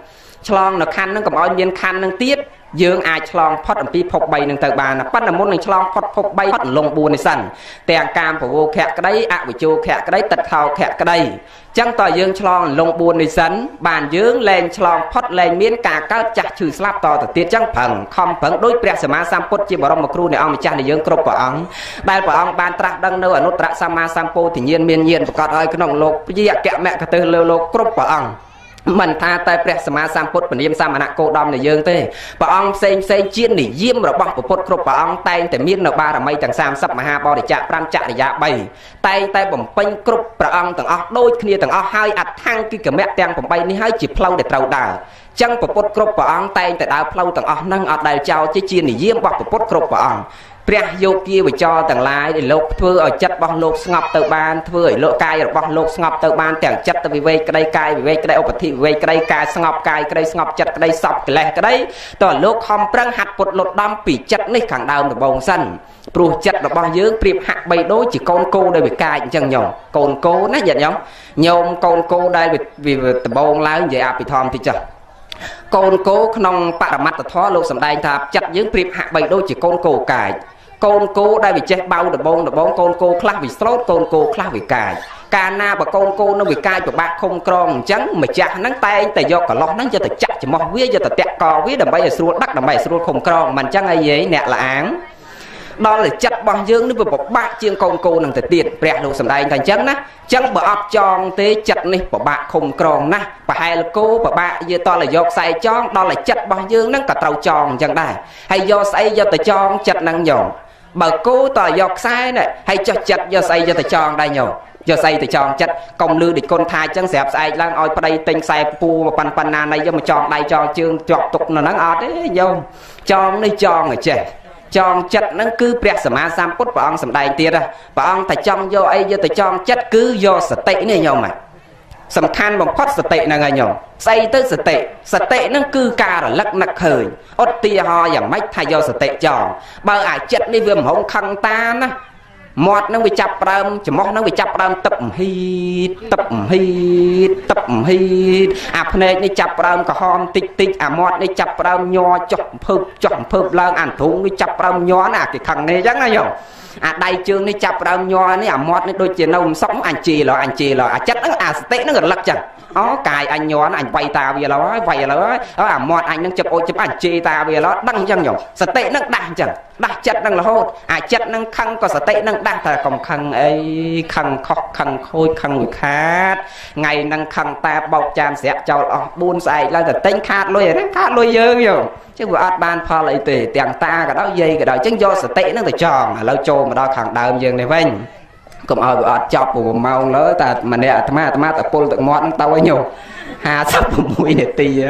ឆ្លងនៅខណ្ឌហ្នឹងកុំឲ្យមានខណ្ឌហ្នឹងទៀតយើងអាចឆ្លងផុតអំពីភពបីនឹងទៅបានប៉ុន្តែមុននឹងឆ្លងផុតភពបីផុតលងបួននេះសិនទាំងកាមពវោខៈក្តីអវិជោខៈក្តីទឹកខោខៈក្តីចឹងតើយើងឆ្លងលងបួននេះសិនបានយើងលែងឆ្លងផុតលែងមានការកើតចាស់ឈឺស្លាប់តទៅទៀតចឹងប្រឹងខំប្រឹងដោយព្រះសម្មាសម្ពុទ្ធជាបរមគ្រូនៃអង្គម្ចាស់នៃយើងគ្រប់ព្រះអង្គដែលព្រះអង្គបានត្រាស់ដឹងនៅអនុត្តរសម្មាសម្ពោធិញ្ញាណមានញាណប្រកបឲ្យក្នុងលោកព្យាកមកទៅលើលោកគ្រប់ព្រះអង្គមិនថាតែព្រះសម្មាសម្ពុទ្ធពនាមសមណគោតមនៃយើងទេព្រះអង្គផ្សេងផ្សេងជានិយមរបស់ពុទ្ធគ្រប់ព្រះអង្គតែងតែមាននៅបារមីទាំងសាមសិបមហាបរិច្ចាគប្រាំចរិយាបីតែងតែបំពេញគ្រប់ព្រះអង្គទាំងអស់ដូចគ្នាទាំងអស់ហើយអដ្ឋង្គិកមៈទាំងប្រាំនេះហើយជាផ្លូវដែលត្រូវដើរចឹងពុទ្ធគ្រប់ព្រះអង្គតែងតែដើរផ្លូវទាំងអស់ហ្នឹងអត់ដែលចោលជានិយមរបស់ពុទ្ធគ្រប់ព្រះអង្គព្រះយោគាវិចរទាំងឡាយដែលលោកធ្វើឲ្យចិត្តរបស់លោកស្ងប់ទៅបានធ្វើឲ្យលោកកាយរបស់លោកស្ងប់ទៅបានទាំងចិត្តទៅវិវេកក្តីកាយវិវេកក្តីឧបធិវិវេកក្តីកាយស្ងប់កាយក្តីស្ងប់ចិត្តក្តីសពកិលេសក្តីតើលោកខំប្រឹងហាត់ពុតលុតដំពីចិត្តនេះខាងដើមដំបូងសិនព្រោះចិត្តរបស់យើងប្រៀបហាក់បីដូចជាកូនគោដែលវាកាយអញ្ចឹងញោមកូនគោណាញាតិញោមញោមកូនគោដែលវាដំបូងឡើងនិយាយអភិធម្មតិចចុះកូនគោក្នុងបរមត្តធម៌លោកសម្ដែងថាចិត្តយើងប្រៀបហាក់បីដូចជាកូនគោកាយកូនគោដែលវាចេះបៅដបងដបងកូនគោខ្លះវាស្រោតកូនគោខ្លះវាកាយកាលណាបើកូនគោនៅវាកាយពិបាកឃុំក្រងអញ្ចឹងម្ចាស់ហ្នឹងតែងតែយកកន្លោះហ្នឹងយកទៅចាក់ច្រមុះវាយកទៅតាក់កវាដើម្បីឲ្យស្រួលដឹកដើម្បីឲ្យស្រួលឃុំក្រងមិនអញ្ចឹងអីហីអ្នកលអាងដល់តែចិត្តរបស់យើងនេះវាពិបាកជាងកូនគោនឹងទៅទៀតព្រះលោកសម្ដែងថាអញ្ចឹងណាអញ្ចឹងបើអត់ចងទេចិត្តនេះពិបាកឃុំក្រងណាស់ប្រហែលគោពិបាកយកតលយកខ្សែចងដល់តែចិត្តរបស់យើងហ្នឹងក៏ត្រូវចងអញ្ចឹងដែរហើយយកស្អីយកទៅចងចិត្តហ្នឹងយកបើគោតើយកខ្សែនេះហើយចុះចិត្តយកស្អីយកទៅចងដែរញោមយកស្អីទៅចងចិត្តកុំលឺដូចគុណថាអញ្ចឹងស្រាប់ស្អែកឡើងឲ្យប្តីទិញខ្សែពូប៉ុណ្ប៉ុណ្ណាណៃយកមកចងដៃចងជើងជាប់ទុកនៅហ្នឹងអត់ទេញោមចងនេះចងឲ្យចេះចងចិត្តហ្នឹងគឺព្រះសម្មាសម្ពុទ្ធព្រះអង្គសម្ដែងទៀតព្រះអង្គតែចង់យកអីយកទៅចងចិត្តគឺយកសតិនេះញោមសំខាន់បំផុតសតិហ្នឹងហើយញោមស្អីទៅសតិសតិហ្នឹងគឺការរលឹកនឹកឃើញឧទាហរណ៍យ៉ាងម៉េចថាយកសតិចងបើអាចិត្តនេះវាមហងខឹងតាណាមាត់ហ្នឹងវាចាប់ផ្ដើមច្រមុះហ្នឹងវាចាប់ផ្ដើមទឹកមហីតទឹកមហីតទឹកមហីតអាភ្នែកនេះចាប់ផ្ដើមក្រហមតិចតិចអាមាត់នេះចាប់ផ្ដើមញ័រចុះអំភើបចុះអំភើបឡើងអាទ្រូងនេះចាប់ផ្ដើមញ័រណាគេខឹងនេះអញ្ចឹងណាយោអាដៃជើងនេះចាប់ផ្ដើមញ័រនេះអាមាត់នេះដូចជានៅមិនសុខអញជីឡោអញជីឡោអាចិត្តហ្នឹងអាសតិហ្នឹងរលឹកចឹងអូកាយអញញ័រអញវាយតាវាឡោហើយវាយឡោហើយអាមាត់អញហ្នឹងចាប់អូចចាប់អញជីតាវាឡោដឹងអញ្ចឹងយោសតិហ្នឹងដាស់អញ្ចឹងដាស់ចិត្តហ្នឹងរហូតអាចិត្តហ្នឹងខឹងក៏សតិហ្នឹងដាស់តែកុំខឹងអីខឹងខុសខឹងខូចខឹងមួយខាតថ្ងៃហ្នឹងខឹងតាបោកចានស្រាក់ចោលអស់បួនស្អែកឡើងតែទិញខាតលុយហ្នឹងខាតលុយយើងយោchứ vừa át ban phá lấy tề tiếng ta cái đó dây cái đó chứ do sở tệ nó phải tròn lâu trô mà đó khẳng đào dương này vinh cũng ở vừa át chọc của màu lỡ ta mà nè thầm mà thầm mà ta pol tận món tao ấy nhiều hà sắp mũi để tì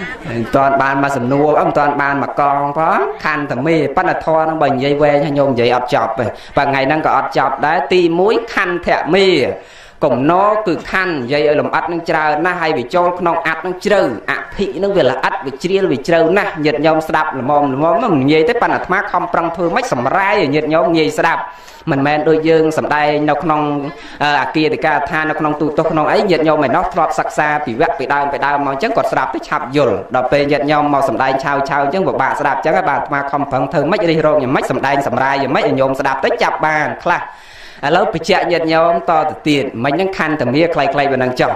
toàn ban mà sầm nua ông toàn ban mà con phá khăn thầm mê bắt là thoa nó bình dây que cho nhôm dây át chọc và ngày đang có át chọc đấy tì mũi khăn thẹ mê cùng nó cứ khăn dây ở lòng ắt nó chờ na hay bị cho nó ắt nó trừ ạ thị nó về là ắt bị chia bị trừ na nhiệt nhom đạp là mồm là mồm mình nhây tới pan là má không prang thưa mấy sầm rai nhiệt nhom nhây đạp mình men đôi dương sầm đai nó không à kia thì ca tha nó không tu tốt nó ấy nhiệt nhom mày nó lọt sặc xa bị vét bị đau bị đau mà chẳng còn đạp tới chạp dồn đạp về nhiệt nhom màu sầm đai chao chao chẳng một bà đạp chẳng các bạn mà không prang thưa mấy đi rồi mấy sầm đai sầm rai mấy nhom đạp tới chạp bàn kha lâu bị chạy nhiệt nhau to từ tiền mấy những khăn thầm mía clay clay bên đằng trong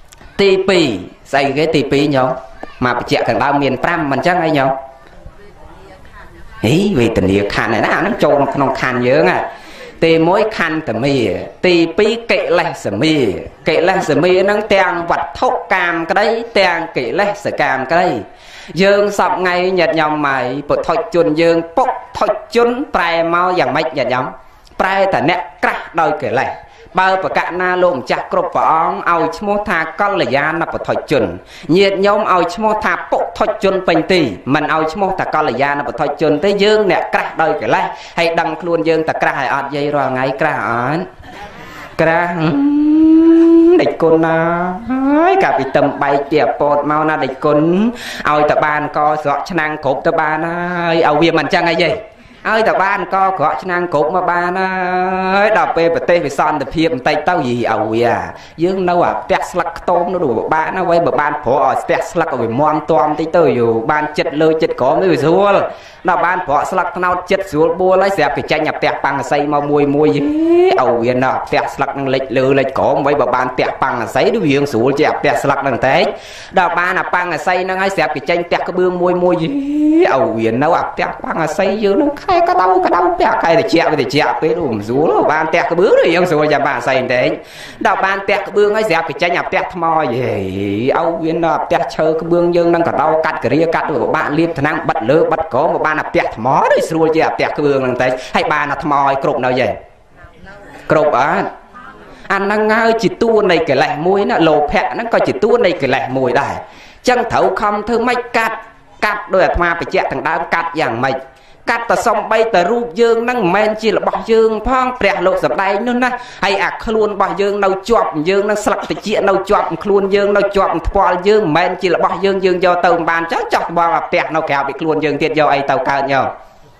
tê pì xây cái tê pì nhau mà bị chạy thằng đau miền Nam mình chắc hay nhau ý vì tình yêu khăn này nó nó trôn nó khăn dữ à tê mỗi khăn thầm mía tê pì kệ lại sầm mía kệ lại sầm mía nó tèng vật thốc cam cái đấy tèng kệ lại sờ cam cái đấy dương sập ngay nhiệt nhau mày bột thoi chun dương bốc thoi chun prai mau dạng mấy nhiệt nhau praiแต่เนี่ยกระโดยเกิดอะไรเบอร์ประกาศนาลมจากกรบปองเอาชโมธากัลยาณปถอยจุนเยียดโยมเอาชโมธาปกถอยจุนเป็นตีมันเอาชโมธากัลยาณปถอยจุนแต่ยืงเนี่ยกระโดยเกิดอะไรให้ดังครวนยืงแต่กระหายอดยัยรอไงกระอ่อนกระเด็กคนนะกับไปตำใบเตียปอดเมานะเด็กคนเอาแต่บานก็สอชนังขบแต่บานนะเอาเวียมันจังไงยัย ơi ta ban co gõ năng cục mà ban ơi đọc về bờ tây về son tập hiệp tay tao gì ẩu à dương đâu à Tesla tôm nó đủ bạn nó quay bờ ban phổ Tesla có về mòn toam tí tới dù ban chật lơi chật có mới về xua nào ban phổ slack nào chật xua bua lấy dẹp cái chai nhập tẹt bằng xây mà mùi mùi gì ẩu yên nào Tesla năng lịch lư lịch có mấy bờ ban tẹt bằng xây đu hiền xua dẹp Tesla năng thế đào ban là bằng xây năng ai dẹp cái chai tẹt cái bương mùi mùi gì ẩu yên đâu à tẹt bằng xây dương nó khai cái đâu cái đâu tẹt khai để chẹo để chẹo cái đủ rúa ban tẹt cái bướng rồi hiền xua dẹp bàn xây thế đào ban tẹt cái bương ai dẹp cái chai nhập tẹt mò gì ẩu yên nào tẹt chơi cái bương dương năng cả đau cắt cái ria cắt của bạn liệp năng bật lơ bật có một ban là tẹt mó đấy xua dẹp tẹt cái bương năng thế hay ban là mò cột nào vậy cột á anh năng ngơi chỉ tu này cái lẻ mùi nó lồ phẹ nó coi chỉ tu này cái lẻ mùi đây chân thấu không thương mấy cắt cắt đôi mà phải chẹt thằng đá cắt dạng mày cắt ta xong bay ta rụp dương năng men chỉ là bỏ dương phong bẹt lộ sập đây nữa nè hay à luôn bỏ dương đâu chọp dương năng sặc thì chuyện đâu chọp luôn dương đâu chọp qua dương men chỉ là bỏ dương dương do tàu bàn chắc chọc bỏ là bẹt nào kẹo bị luôn dương tiệt do ai tàu cao nhau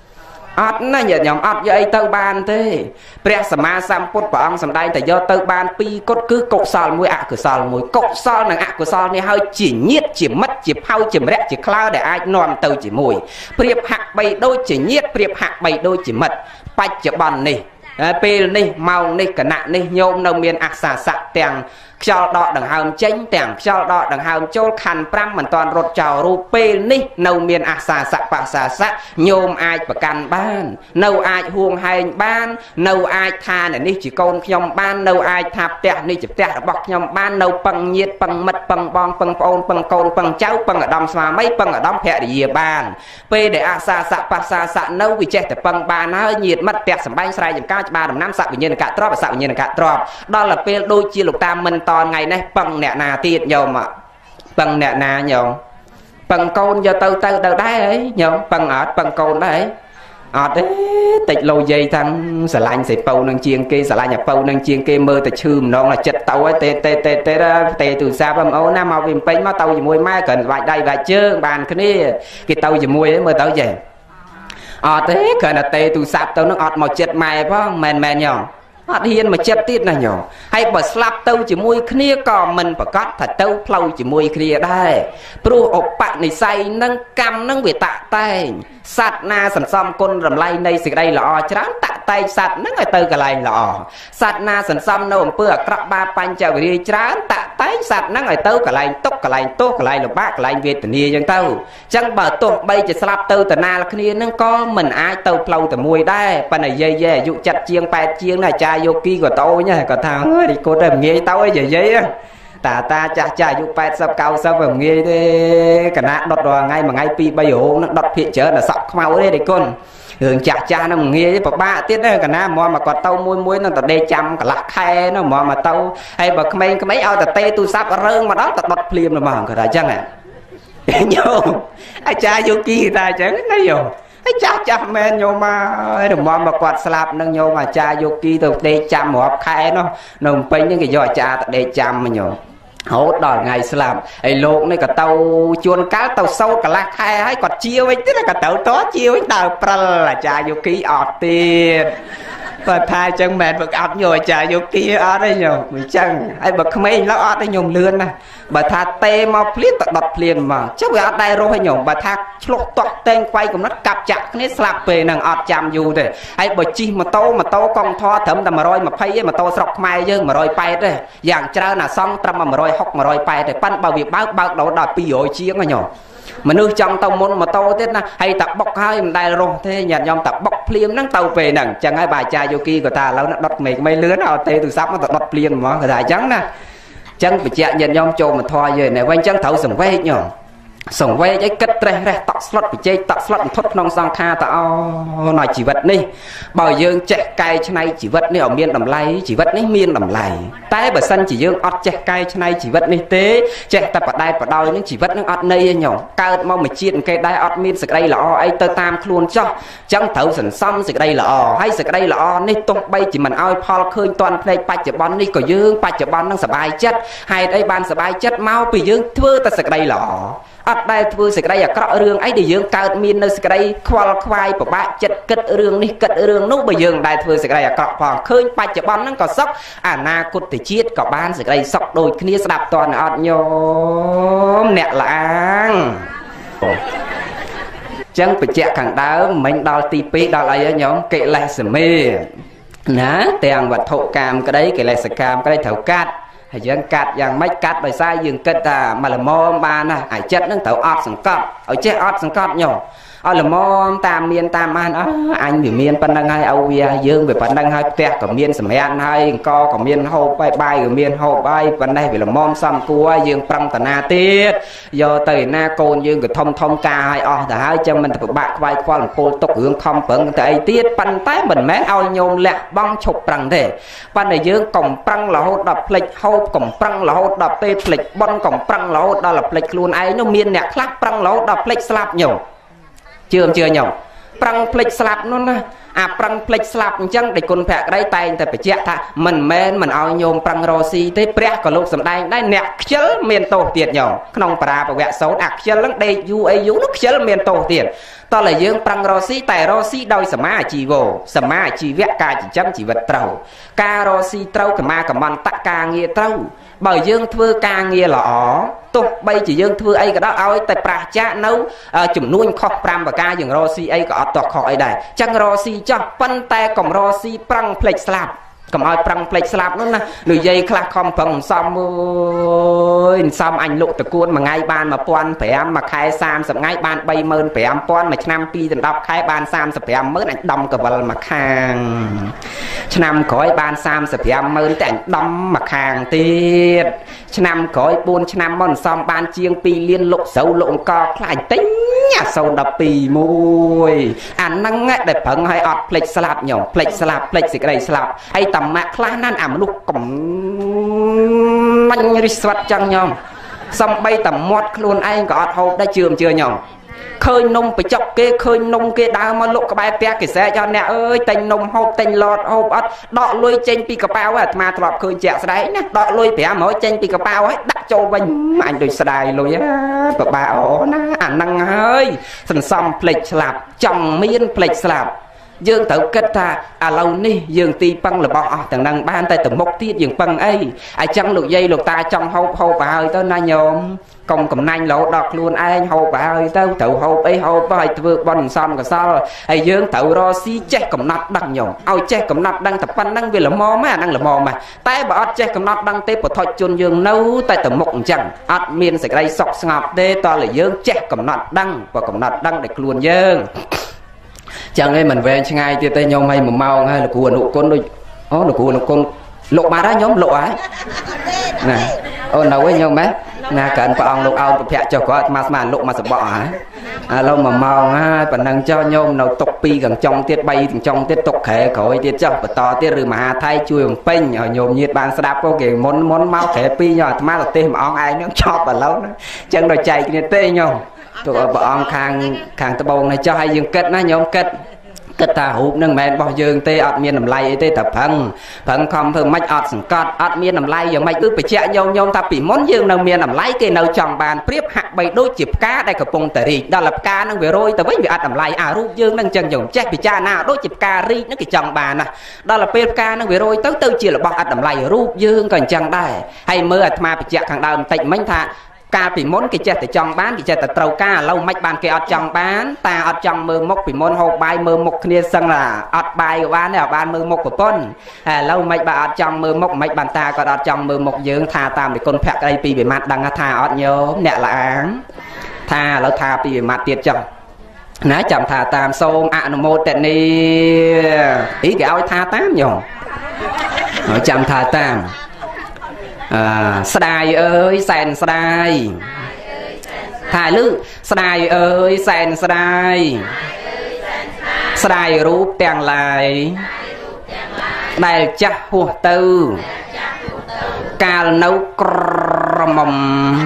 ắt nó nhớ nhầm ắt với tàu ban thế bẹt sầm ma sam put bỏ ông sầm đây tại do tàu ban pi cốt cứ cột sal mũi ạ cửa sal mũi cột sal nàng ạ cửa sal này hơi chỉ nhiệt chỉ mất chỉ hao chỉ rẽ chỉ cloud để ai nòm tàu chỉ mùi priệp hạc bay đôi chỉ nhiệt priệp hạc bay đôi chỉ mật bạch chỉ bòn này pê này màu này cả nạn này nhôm nông miền ạc xà sạ tèng cho đọ đằng hàm chánh tèng cho đọ đằng hàm chôn khăn pram mình toàn rột chào ru pê này nông miền ạc xà sạ bạ xà sạ nhôm ai bạc can ban nâu ai huông hành ban nâu ai tha này ní chỉ con nhom ban nâu ai thạp tẹt ní chỉ tẹt bọc nhom ban nâu bằng nhiệt bằng mật bằng bong bằng ôn bằng côn bằng cháu bằng ở đom xòa mấy bằng ở đom phẹ địa bàn pê để ạc xà sạ bạ xà sạ nâu vì cheแต่bằng bàn hơi nhiệt mất tẹt sầm bay sai dùm cao ba đồng năm sạ vì nhiên cả trọp và sạ vì nhiên cả trọp đó là pê đôi chia lục tam mình toàn ngày này bằng nẹt nà tiệt nhom mà bằng nẹt nà nhom bằng côn giờ từ từ từ đấy ấy nhom bằng ở bằng côn đấy ở đấy tịch lâu dây thằng xà lanh xì pâu nâng chiên kê xà lanh nhập pâu nâng chiên kê mơ ta chưm nó là chật tàu ấy tê tê tê tê ra tê từ xa bầm ấu nam màu viêm pênh mà tàu gì mùi mai cần vài đây vài chơ bàn cái này cái tàu gì mùi ấy mơ tàu gì ở đấy cần là tê từ xa tàu nó ọt màu chật mày phải không mền mền nhom họ hiền mà chết tiết này nhỏ hay bởi slap tâu chỉ mùi khía còn mình phải có thật tâu plau chỉ mùi khía đây pro ộp bạn này say nâng cam nâng về tạ tay sạt na sẵn xong con rầm lay này xịt đây lọ chán tạ tay sạt nâng ở từ cái này lọ sạt na sẵn xong nâu bữa cặp ba pan chào đi chán tạ tay sạt nâng ở từ cái này tốc cái này tốt cái này là bác cái này về tình yêu chẳng tâu chẳng bờ tổ bay chỉ slap tâu từ na là khía nâng có mình ai tâu plau từ mùi đây phần này dây dây dụ chặt chiêng bẹt chiêng này cha yoki của tôi nha còn thằng ơi thì cô đừng nghe tao ấy vậy vậy á ta ta cha cha dục bẹt sập cao sập vào nghe thế cả nát đọt đò ngay mà ngay pi bây giờ nó đọt phiền chớ là sọc mau đấy để con hưởng cha cha nó nghe với ba tiết đấy cả nát mà mà còn tao môi môi nó tao đê chăm cả lạc khe nó mà mà tao hay bậc mấy cái mấy ao tao tê tu sắp rơn mà đó tao đọt phim là mà cả đại chăng à nhô ai cha yoki ta chẳng nói vô cha cha men nhôm mà được mò mà quạt slap nâng nhôm mà cha yoki từ đây chăm một khai nó nồng pin những cái giò cha tại đây chăm mà nhôm hốt đòi ngày slap ấy lộn này cả tàu chuồn cá tàu sâu cả lạc khai hay quạt chiêu ấy tức là cả tàu tó chiêu ấy tàu pra là cha yoki ọt tiền và thay chân mệt bực ấp nhồi cha yoki ở đây nhôm mình chân ai bực mấy nó ở đây nhôm lươn này bà tha tê mà phết đọt liền mà chắc là ở đây rồi hay nhổ bà tha lột toạc tên quay cũng nó cặp chặt cái slap về nàng ọt chạm dù thế hay bởi chi mà tô mà tô con tho thấm tầm mà rồi mà phay mà tô sọc mai dương mà rồi bay đấy dạng trơ là xong trăm mà rồi học mà rồi bay để pan bảo việc báo báo đầu đòi pi ổi chiếng nhỏ mà nước trong tàu môn mà tô thế na hay tập bọc hai mình đây rồi thế nhặt nhom tập bọc phim nắng tàu về nàng chẳng ai bài cha yoki của ta lâu nó đọt mình mấy lứa nào tê từ sắp nó đọt liền mà cái đại trắng nè chân bị chẹn nhận nhom trộm mà thoa về này quanh chân thấu sừng quay nhở sừng quay cái cất ra ra tọt slot bị chơi tọt slot thốt nong sang kha tạo nói chỉ vật đi bảo dương chạy cay cho này chỉ vật đi ở miền đầm lay chỉ vật đi miền đầm lay tay bờ sân chỉ dương ọt chạy cay cho này chỉ vật đi tế chạy tập ở đây ở đôi những chỉ vật những ọt này nhở cao mau mà chiên cây đai ọt miền sực đây là o ấy tơ tam luôn cho chân thấu sừng xong sực đây là o hay sực đây là o đi tung bay chỉ mình ao Paul khơi toàn play ba chợ bón đi có dương ba chợ bón đang sờ bài chất hay đây ban sờ bài chất mau bị dương thưa ta sực đây là o ọt ត់ដែរធ្វើសេចក្តីអាក្រក់រឿងអីដែលយើងកើតមាននៅសេចក្តីខ្វល់ខ្វាយពិបាកចិត្តគិតរឿងនេះគិតរឿងនោះបើយើងដែរធ្វើសេចក្តីអាក្រក់ផងឃើញបច្ចុប្បន្នហ្នឹងក៏សុខអនាគតជាតិក៏បានសេចក្តីសុខដូចគ្នាស្ដាប់តើអត់ញោមអ្នកឡាងចឹងបញ្ជាក់ខាងដើមមិញដល់ទីពីរដល់អីញោមកិលេសមេណាទាំងវត្ថុកាមក្តីកិលេសកាមក្តីត្រូវកាត់ហើយយើងកាត់យ៉ាងម៉េចកាត់ដោយសារយើងគិតថាមកល្មមបានណាអាចិត្តហ្នឹងត្រូវអត់សង្កត់ឲ្យចេះអត់សង្កត់ញោមឲ្យល្មមតាមមានតាមបានអអញវាមានប៉ុណ្្នឹងហើយឲ្យវាយើងវាប៉ុណ្្នឹងហើយផ្ទះក៏មានសម្រាប់ហើយអង្គក៏មានហូបហើយបាយក៏មានហូបហើយប៉ុណ្ណេះវាល្មមសំគួរហើយយើងប្រឹងតាណាទៀតយកទៅឯណាកូនយើងក៏ធំធំការឲ្យអស់ទៅហើយចឹងមិនទៅពិបាកខ្វាយខ្វល់អង្គលទុករឿងខំប្រឹងទៅអីទៀតប៉ុន្តែមិនមែនឲ្យញោមលះបង់ឈប់ប្រឹងទេប៉ុន្តែយើងកំប្រឹងរហូតដល់ផ្លិចហូបកំប្រឹងរហូតដល់ពេលផ្លិចបន់កំប្រឹងរហូតដល់ផ្លិចខ្លួនឯងនោះមានអ្នកខ្លះប្រឹងរហូតដល់ផ្លិចស្លាប់ញោមជឿមជឿញោមប្រឹងផ្លិចស្លាប់នោះណាអាប្រឹងផ្លិចស្លាប់អញ្ចឹងដែលគុណភក្តីតែងតែបញ្ជាក់ថាមិនមែនមិនឲ្យញោមប្រឹងរស៊ីទេព្រះក៏លោកសម្ដែងដែរអ្នកខ្ជិលមានទោសទៀតញោមក្នុងបរាពវៈសោតអាខ្ជិលនឹងដេកយូរអីយូរនោះខ្ជិលមានទោសទៀតតោះតែយើងប្រឹងរស៊ីតែរស៊ីដោយសមាអាជីវោសមាអាជីវៈការចិញ្ចឹមជីវិតត្រូវការរស៊ីត្រូវកម្មាកម្មន្តការងារត្រូវបើយើងធ្វើការងារល្អទោះបីជាយើងធ្វើអីក៏ដោយឲ្យតែប្រះចាកនៅចំនួនខុសប្រាំប្រការយើងរស៊ីអីក៏អត់តោះខុសអីដែរចឹងរស៊ីចោះប៉ុន្តែកុំរស៊ីប្រឹងផ្លេចស្លាប់កុំឲ្យប្រឹងផ្លេចស្លាប់នោះណានិយាយខ្លះខំប្រឹងសំអើយសំអញលុកតគួនមួយថ្ងៃបានmột nghìn năm trămមួយខែសាមសិបថ្ងៃបាន ba mươi lăm nghìnមួយឆ្នាំពីរដល់ខែបាន ba mươi lăm nghìnអញដំកវិលមួយខាងឆ្នាំក្រោយបាន ba mươi lăm nghìnតែអញដំមួយខាងទៀតឆ្នាំក្រោយbốnឆ្នាំមកសំបានជាងពីរលានលុកស្រូវលុកអង្គខ្លាចទិញអាសូន12មួយអាហ្នឹងដែលប្រឹងឲ្យអត់ផ្លេចស្លាប់ញោមផ្លេចស្លាប់ផ្លេចសេចក្តីស្លាប់ហើយតម៉ាក់ខ្លះណាស់អាមនុស្សកំមាញ់រិះស្វាត់ចឹងញោមសំបីតមាត់ខ្លួនឯងក៏អត់ហូបដែរជឿមជឿញោមឃើញនំបញ្ចុកគេឃើញនំគេដើរមកលក់ក្បែរផ្ទះគេសែចអត់អ្នកអើយតែញនំហូបតែញឡតហូបអត់ដកលុយចេញពីកប៉ាវអាត្មាធ្លាប់ឃើញជាក់ស្ដែងណាដកលុយប្រាំរយចេញពីកប៉ាវហើយដាក់ចូលវិញអញដូចស្ដាយលុយពិបាកអូណាអាហ្នឹងហើយសន្សំផ្លេចស្លាប់ចង់មានផ្លេចស្លាប់យើងត្រូវគិតថាឥឡូវនេះយើងទីពឹងរបស់អស់ទាំងហ្នឹងបានតែទៅមុខទៀតយើងពឹងអីអញ្ចឹងលោកយាយលោកតាចង់ហូបហូបហើយទៅណាញោមកុំកំណាញ់រហូតដល់ខ្លួនឯងហូបហើយទៅត្រូវហូបអីហូបហើយធ្វើបន់សំកសលហើយយើងត្រូវរកស៊ីចេះកំណត់ដឹងញោមឲ្យចេះកំណត់ដឹងតែប៉ុណ្្នឹងវាល្មមហ្នឹងអាហ្នឹងល្មមតែបើអត់ចេះកំណត់ដឹងទេពុទ្ធជនយើងនៅតែទៅមុខអញ្ចឹងអត់មានសេចក្តីសុខស្ងប់ទេតើយើងចេះកំណត់ដឹងបើកំណត់ដឹងដល់ខ្លួនយើងចឹងឯងមិនវែងឆ្ងាយទៀតទេញោមឲ្យមួយម៉ោងហើយលោកគ្រូអនុគុណដូចអូលោកគ្រូអនុគុណលោកបាត់ហើយញោមលោកហើយណាអូនៅវិញញោមម៉ែណាកាន់ព្រះអង្គលោកអោនប្រភពចុះគាត់អាត្មាស្មានលោកមកសបកហើយឥឡូវមួយម៉ោងហើយប៉ុណ្ណឹងចុះញោមនៅទុកពីរកញ្ចុងទៀតបីកញ្ចុងទៀតទុកក្រែក្រោយទៀតចុះបន្តទៀតឬមហាថៃជួយបំពេញឲ្យញោមញាតបានស្ដាប់គេមុនមុនមកក្រែពីរញោមអាត្មាទៅទេមួយអង្គឯងនឹងចប់ឥឡូវហ្នឹងចឹងដល់ចែកគ្នាទេញោមទោះព្រះអង្គខាងខាងត្បូងនេះចុះឲ្យយើងគិតណាញោមគិតគិតថារូបនឹងមិនមែនរបស់យើងទេអត់មានតម្លៃអីទេតែប្រឹងប្រឹងខំធ្វើមិនអត់សង្កត់អត់មានតម្លៃយ៉ាងម៉េចគឺបញ្ជាក់ញោមញោមថាពីមុនយើងនៅមានតម្លៃគេនៅចង់បានប្រៀបហាក់បីដូចជាផ្កាដែលកំពុងតែរីកដល់ផ្កានឹងវារយទៅវិញវាអត់តម្លៃអារូបយើងនឹងចឹងញោមចេះពិចារណាដូចជាផ្ការីកនឹងគេចង់បានណាដល់ពេលផ្កានឹងវារយទៅទៅជារបស់អត់តម្លៃរូបយើងក៏អញ្ចឹងដែរហើយមើលអាត្មាបញ្ជាក់ខាងដើមបន្តិចមិញថាកាលពីមុនគេចេះតែចង់បានគេចេះតែត្រូវការឥឡូវមិនបានគេអត់ចង់បានតាអត់ចង់មើលមុខពីមុនហូបបាយមើលមុខគ្នាសឹងថាអត់បាយក៏បានដែរអត់បានមើលមុខប្រពន្ធហើយឥឡូវមិនបានអត់ចង់មើលមុខមិនបានតាក៏អត់ចង់មើលមុខយើងថាតាមពីគុណភក្តីពីវិមាត្រដឹងថាអត់ញោមអ្នកល្អាងថាឥឡូវថាពីវិមាត្រទៀតចុះណាចាំថាតាមសូមអនុមោទនីអីគេឲ្យថាតាមញោមចាំថាតាមអឺស្ដាយអើយសែនស្ដាយថាលឺស្ដាយអើយសែនស្ដាយស្ដាយរូបទាំងឡាយដែលចាស់ហួសទៅកាលនៅក្រមុំ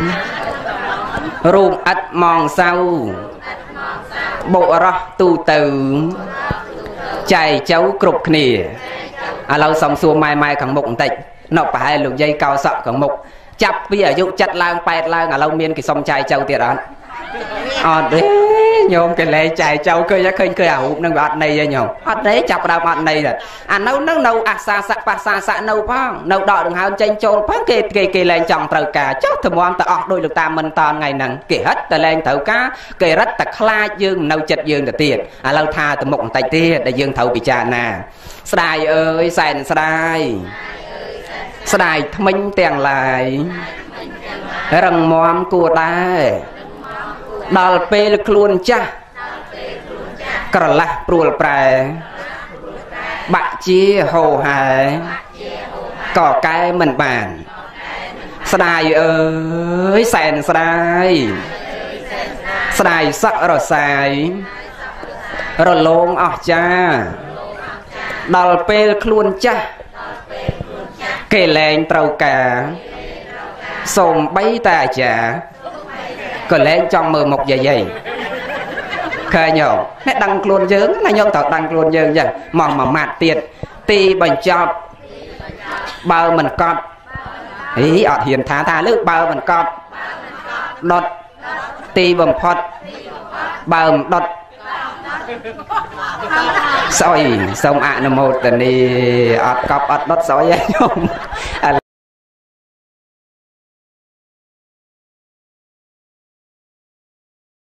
រូបឥតมองសៅបុរសទូទៅចែកចៅគ្រប់គ្នាឥឡូវសំសួរម៉ែម៉ែខាងមុខបន្តិចនៅប្រហែលលោកយាយកោសក់ខាងមុខចាប់ពីអាយុចិត្តឡើងប៉ែតឡើងឥឡូវមានគេសុំចាយចៅទៀតអត់ ọt đấy nhôm cái lệ chạy châu cơ giá khơi cơ ảo nâng ọt này vậy nhôm ọt đấy chọc đào ọt này rồi à nấu nấu nấu à xa xa xa xa xa nấu phong nấu đỏ đừng hao tranh châu phong kê kê kê lên chồng trầu cả chốt thầm oan ta ọt đôi được ta mình toàn ngày nắng kê hết ta lên thầu cá kê rất ta kha dương nấu chật dương ta tiền à lâu tha ta một tay tiền để dương thầu bị trà nà sài ơi sài sài sài minh tiền lại răng mòm của ta đào pe luôn cha cờ lạc pruol prai bạc chia hồ hải cỏ cái mình bàn sài ơi sèn sài sài sắc rồi sài rồi lông ở cha đào pe luôn cha kề lên trâu cả xôm bấy ta chả có lên trong mười một giờ giây khơi nhổ nét đăng luôn dướng là nhôm tao đăng luôn dướng vậy mòn mà mạt tiền ti bành chọc bao mình con ý ọt hiền thả thả nước bao mình con đọt ti bầm phật bao đọt soi xong ạ nó một tần đi ọt cọp ọt đọt soi nhôm